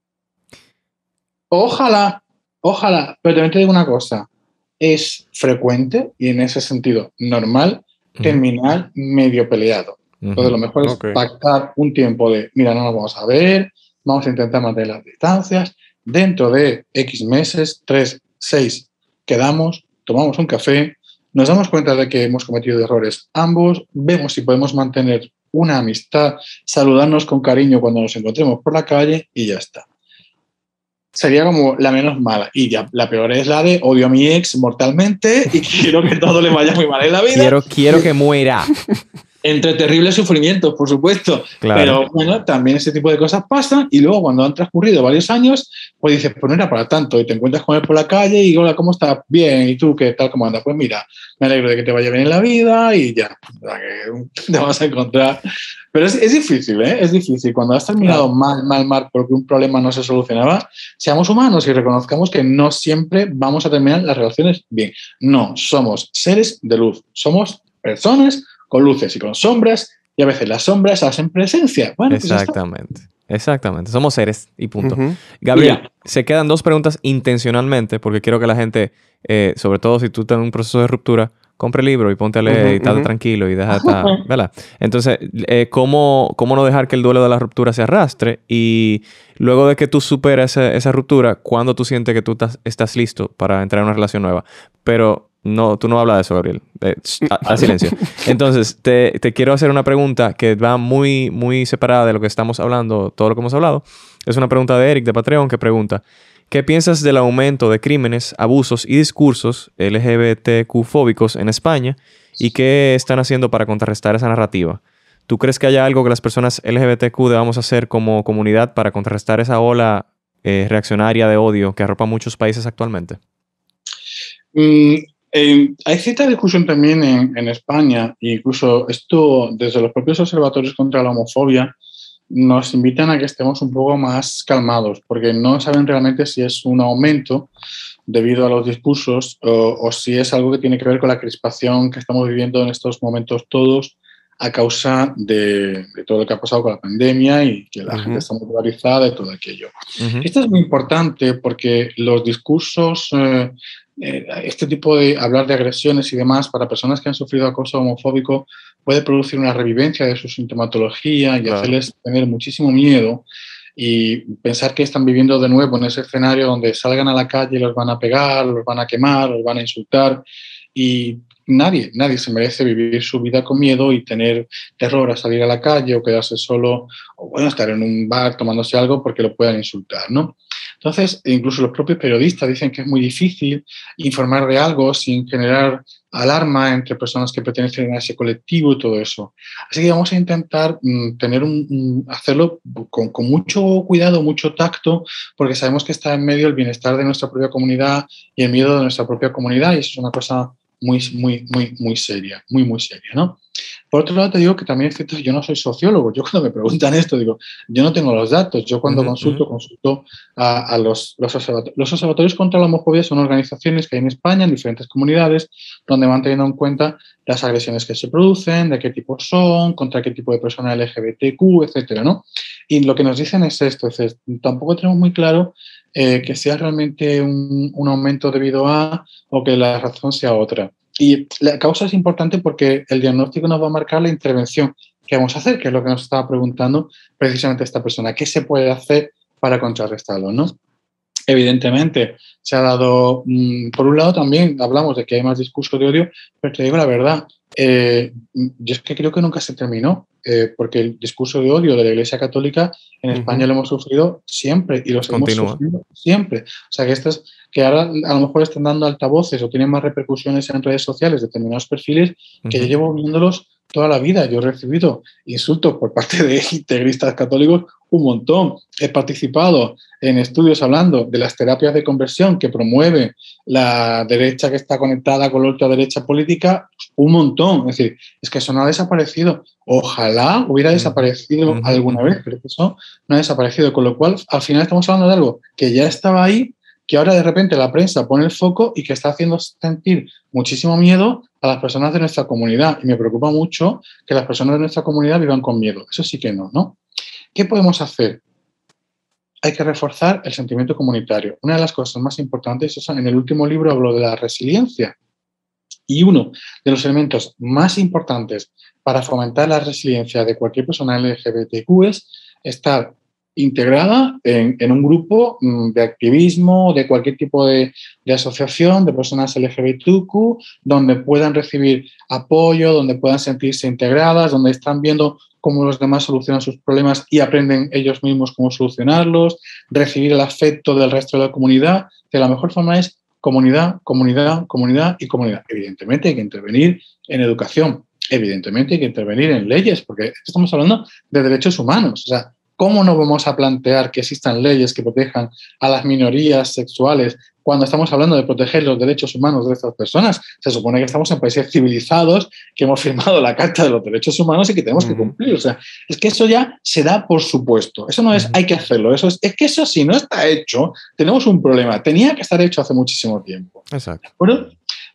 Speaker 4: Ojalá, ojalá, pero también te digo una cosa, es frecuente y en ese sentido normal terminar uh-huh. medio peleado. Uh-huh. Entonces lo mejor okay. es pactar un tiempo de, mira, no nos vamos a ver, vamos a intentar mantener las distancias, dentro de X meses, tres, seis, quedamos, tomamos un café, nos damos cuenta de que hemos cometido errores ambos, vemos si podemos mantener una amistad, saludarnos con cariño cuando nos encontremos por la calle y ya está. Sería como la menos mala. Y ya la peor es la de odio a mi ex mortalmente y quiero que todo le vaya muy mal en la vida.
Speaker 2: Quiero, quiero que muera.
Speaker 4: Entre terribles sufrimientos, por supuesto. Claro. Pero bueno, también ese tipo de cosas pasan y luego cuando han transcurrido varios años, pues dices, pues no era para tanto. Y te encuentras con él por la calle y hola, ¿cómo estás? Bien. ¿Y tú qué tal? ¿Cómo andas? Pues mira, me alegro de que te vaya bien en la vida y ya. O sea, que te vas a encontrar. Pero es, es difícil, ¿eh? Es difícil. Cuando has terminado claro. mal, mal, mal porque un problema no se solucionaba, seamos humanos y reconozcamos que no siempre vamos a terminar las relaciones bien. No, somos seres de luz. Somos personas con luces y con sombras y a veces las sombras hacen presencia. Bueno,
Speaker 2: exactamente.
Speaker 4: Pues
Speaker 2: Exactamente. Somos seres y punto.
Speaker 3: Ujú.
Speaker 2: Gabriel,
Speaker 4: Mira.
Speaker 2: se quedan dos preguntas intencionalmente porque quiero que la gente, eh, sobre todo si tú estás en un proceso de ruptura, compre el libro y ponte a leer
Speaker 3: Ujú,
Speaker 2: y estate
Speaker 3: ujú.
Speaker 2: tranquilo y deja de estar, ¿verdad? Entonces, eh, ¿cómo, ¿cómo no dejar que el duelo de la ruptura se arrastre? Y luego de que tú superas esa, esa ruptura, ¿cuándo tú sientes que tú estás, estás listo para entrar en una relación nueva? Pero no, tú no hablas de eso, Gabriel. Eh, sh- a, a silencio. Entonces, te, te quiero hacer una pregunta que va muy, muy separada de lo que estamos hablando, todo lo que hemos hablado. Es una pregunta de Eric de Patreon que pregunta: ¿qué piensas del aumento de crímenes, abusos y discursos L G B T Q-fóbicos en España y qué están haciendo para contrarrestar esa narrativa? ¿Tú crees que haya algo que las personas L G B T Q debamos hacer como comunidad para contrarrestar esa ola eh, reaccionaria de odio que arropa muchos países actualmente?
Speaker 4: Mm, eh, hay cierta discusión también en, en España, e incluso esto desde los propios observatorios contra la homofobia nos invitan a que estemos un poco más calmados, porque no saben realmente si es un aumento debido a los discursos o, o si es algo que tiene que ver con la crispación que estamos viviendo en estos momentos todos a causa de, de todo lo que ha pasado con la pandemia y que la
Speaker 3: Ujú.
Speaker 4: gente está muy polarizada de todo aquello.
Speaker 2: Ujú.
Speaker 4: Esto es muy importante porque los discursos, eh, eh, este tipo de hablar de agresiones y demás para personas que han sufrido acoso homofóbico puede producir una revivencia de su sintomatología y
Speaker 3: Claro.
Speaker 4: hacerles tener muchísimo miedo y pensar que están viviendo de nuevo en ese escenario donde salgan a la calle y los van a pegar, los van a quemar, los van a insultar y nadie, nadie se merece vivir su vida con miedo y tener terror a salir a la calle o quedarse solo o bueno, estar en un bar tomándose algo porque lo puedan insultar, ¿no? Entonces, incluso los propios periodistas dicen que es muy difícil informar de algo sin generar alarma entre personas que pertenecen a ese colectivo y todo eso. Así que vamos a intentar mm, tener un, un- hacerlo con, con mucho cuidado, mucho tacto, porque sabemos que está en medio el bienestar de nuestra propia comunidad y el miedo de nuestra propia comunidad, y eso es una cosa muy, muy, muy, muy seria, muy, muy seria, ¿no? Por otro lado, te digo que también es cierto, yo no soy sociólogo. Yo cuando me preguntan esto, digo, yo no tengo los datos. Yo cuando
Speaker 2: Ujú,
Speaker 4: consulto,
Speaker 2: ujú.
Speaker 4: consulto a, a los, los, observatorios. Los observatorios contra la homofobia son organizaciones que hay en España, en diferentes comunidades, donde van teniendo en cuenta las agresiones que se producen, de qué tipo son, contra qué tipo de persona L G B T Q, etcétera, ¿no? Y lo que nos dicen es esto, es decir, tampoco tenemos muy claro eh, que sea realmente un, un aumento debido a o que la razón sea otra. Y la causa es importante porque el diagnóstico nos va a marcar la intervención que vamos a hacer, que es lo que nos estaba preguntando precisamente esta persona. ¿Qué se puede hacer para contrarrestarlo, no? Evidentemente, se ha dado, mmm, por un lado también hablamos de que hay más discurso de odio, pero te digo la verdad, eh, yo es que creo que nunca se terminó, eh, porque el discurso de odio de la Iglesia Católica en
Speaker 3: Ujú.
Speaker 4: España lo hemos sufrido siempre y lo seguimos
Speaker 2: Continúa.
Speaker 4: sufriendo siempre. O sea, que estas que ahora a lo mejor están dando altavoces o tienen más repercusiones en redes sociales determinados perfiles que yo
Speaker 2: Ujú.
Speaker 4: llevo viéndolos toda la vida. Yo he recibido insultos por parte de integristas católicos un montón. He participado en estudios hablando de las terapias de conversión que promueve la derecha que está conectada con la ultraderecha política, un montón. Es decir, es que eso no ha desaparecido. Ojalá hubiera
Speaker 2: Ujú,
Speaker 4: desaparecido
Speaker 2: ujú,
Speaker 4: alguna
Speaker 2: ujú.
Speaker 4: vez, pero eso no ha desaparecido. Con lo cual, al final estamos hablando de algo que ya estaba ahí, que ahora de repente la prensa pone el foco y que está haciendo sentir muchísimo miedo a las personas de nuestra comunidad. Y me preocupa mucho que las personas de nuestra comunidad vivan con miedo. Eso sí que no, ¿no? ¿Qué podemos hacer? Hay que reforzar el sentimiento comunitario. Una de las cosas más importantes es, en el último libro hablo de la resiliencia, y uno de los elementos más importantes para fomentar la resiliencia de cualquier persona L G B T Q es estar integrada en, en un grupo mm, de activismo, de cualquier tipo de, de asociación de personas L G B T Q, donde puedan recibir apoyo, donde puedan sentirse integradas, donde están viendo cómo los demás solucionan sus problemas y aprenden ellos mismos cómo solucionarlos, recibir el afecto del resto de la comunidad. De la mejor forma es comunidad, comunidad, comunidad y comunidad. Evidentemente hay que intervenir en educación, evidentemente hay que intervenir en leyes, porque estamos hablando de derechos humanos. O sea, ¿cómo no vamos a plantear que existan leyes que protejan a las minorías sexuales cuando estamos hablando de proteger los derechos humanos de estas personas? Se supone que estamos en países civilizados, que hemos firmado la Carta de los Derechos Humanos y que tenemos uh-huh. que cumplir. O sea, es que eso ya se da por supuesto. Eso no es uh-huh. hay que hacerlo. Eso es, es que eso si no está hecho, tenemos un problema. Tenía que estar hecho hace muchísimo tiempo.
Speaker 2: Exacto.
Speaker 4: Bueno,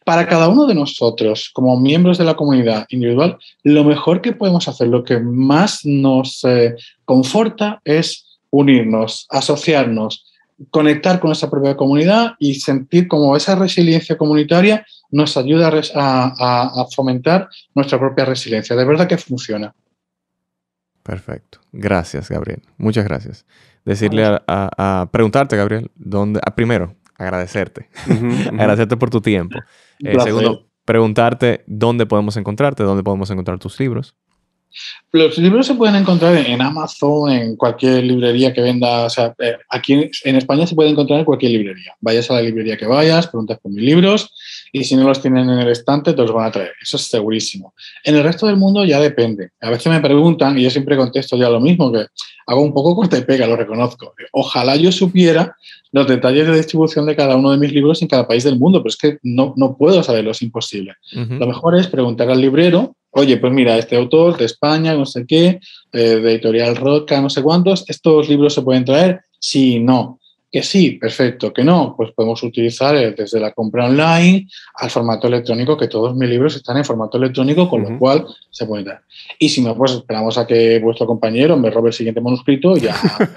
Speaker 4: Para cada uno de nosotros, como miembros de la comunidad individual, lo mejor que podemos hacer, lo que más nos eh, conforta es unirnos, asociarnos, conectar con esa propia comunidad y sentir como esa resiliencia comunitaria nos ayuda a, a, a fomentar nuestra propia resiliencia. De verdad que funciona.
Speaker 2: Perfecto. Gracias, Gabriel. Muchas gracias. Decirle a, a, a preguntarte, Gabriel, dónde, a, primero, agradecerte. Uh-huh, uh-huh. Agradecerte por tu tiempo. Eh, segundo, preguntarte dónde podemos encontrarte, dónde podemos encontrar tus libros.
Speaker 4: Los libros se pueden encontrar en Amazon, en cualquier librería que venda. O sea, eh, aquí en, en España se puede encontrar en cualquier librería. Vayas a la librería que vayas, preguntas por mis libros y si no los tienen en el estante te los van a traer. Eso es segurísimo. En el resto del mundo ya depende. A veces me preguntan y yo siempre contesto ya lo mismo, que hago un poco corta y pega, lo reconozco. Ojalá yo supiera los detalles de distribución de cada uno de mis libros en cada país del mundo, pero es que no, no puedo saberlo, es imposible. Uh-huh. Lo mejor es preguntar al librero, oye, pues mira, este autor de España, no sé qué, eh, de Editorial Roca, no sé cuántos, ¿estos libros se pueden traer? Sí, no. Que sí, perfecto. Que no, pues podemos utilizar eh, desde la compra online al formato electrónico, que todos mis libros están en formato electrónico, con uh-huh. lo cual se pueden traer. Y si no, pues esperamos a que vuestro compañero me robe el siguiente manuscrito y ya...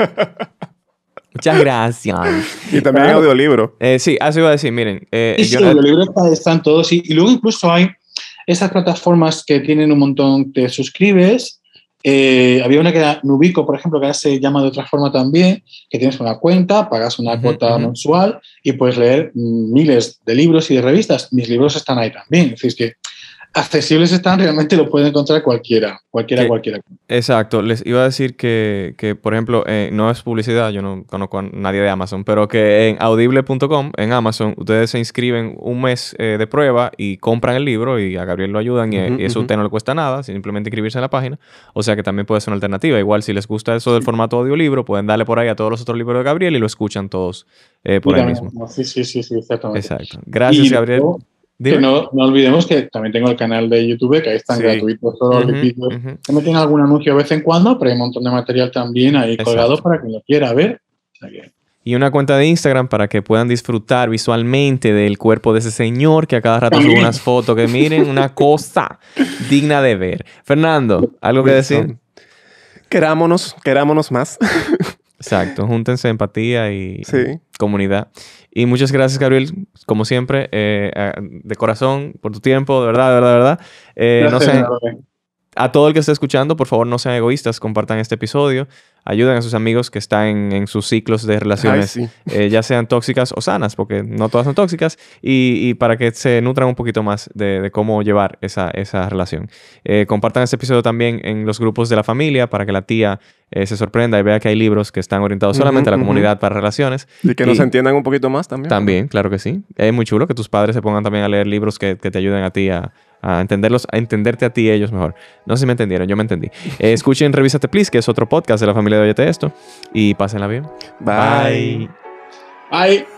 Speaker 2: Muchas gracias.
Speaker 3: Y también claro. hay audiolibro.
Speaker 2: Eh, sí, así iba a decir, miren. Eh,
Speaker 4: sí,
Speaker 2: yo
Speaker 4: sí,
Speaker 2: no...
Speaker 4: audiolibros están todos. Y, y luego incluso hay esas plataformas que tienen un montón, te suscribes. Eh, había una que era Nubico, por ejemplo, que ahora se llama de otra forma también, que tienes una cuenta, pagas una uh-huh, cuota uh-huh. mensual y puedes leer miles de libros y de revistas. Mis libros están ahí también. Es decir, que accesibles están, realmente lo puede encontrar cualquiera, cualquiera, que, cualquiera.
Speaker 2: Exacto. Les iba a decir que, que por ejemplo, eh, no es publicidad, yo no conozco a nadie de Amazon, pero que en audible punto com, en Amazon, ustedes se inscriben un mes eh, de prueba y compran el libro y a Gabriel lo ayudan y, uh-huh, y eso a usted no le cuesta nada, simplemente inscribirse en la página. O sea que también puede ser una alternativa. Igual si les gusta eso del formato audiolibro, pueden darle por ahí a todos los otros libros de Gabriel y lo escuchan todos eh, por ahí mismo.
Speaker 4: Sí, sí, sí, sí, exactamente.
Speaker 2: Exacto. Gracias, y Gabriel.
Speaker 4: Luego, que no, no olvidemos que también tengo el canal de YouTube, que ahí están sí. gratuitos todos los vídeos. Uh-huh, uh-huh. Me tiene algún anuncio de vez en cuando, pero hay un montón de material también ahí Exacto. colgado para quien lo quiera ver. O sea que...
Speaker 2: Y una cuenta de Instagram para que puedan disfrutar visualmente del cuerpo de ese señor que a cada rato sube unas fotos que miren, una cosa digna de ver. Fernando, ¿algo que decir?
Speaker 3: Querámonos, querámonos más.
Speaker 2: Exacto, júntense empatía y
Speaker 3: sí.
Speaker 2: comunidad. Y muchas gracias, Gabriel, como siempre, eh, de corazón, por tu tiempo, de verdad, de verdad, de verdad. Eh, no sean, a todo el que esté escuchando, por favor, no sean egoístas, compartan este episodio, ayuden a sus amigos que están en, en sus ciclos de relaciones,
Speaker 3: Ay, sí.
Speaker 2: eh, ya sean tóxicas o sanas, porque no todas son tóxicas, y, y para que se nutran un poquito más de, de cómo llevar esa, esa relación. Eh, compartan este episodio también en los grupos de la familia para que la tía eh, se sorprenda y vea que hay libros que están orientados solamente uh-huh, a la uh-huh. comunidad para relaciones.
Speaker 3: Y que y, nos entiendan un poquito más también.
Speaker 2: También, claro que sí. Es muy chulo que tus padres se pongan también a leer libros que, que te ayuden a ti a, a entenderlos, a entenderte a ti y ellos mejor. No sé si me entendieron, yo me entendí. Eh, escuchen Revísate Please, que es otro podcast de la familia de Óyete Esto. Y pásenla bien.
Speaker 3: Bye.
Speaker 4: Bye.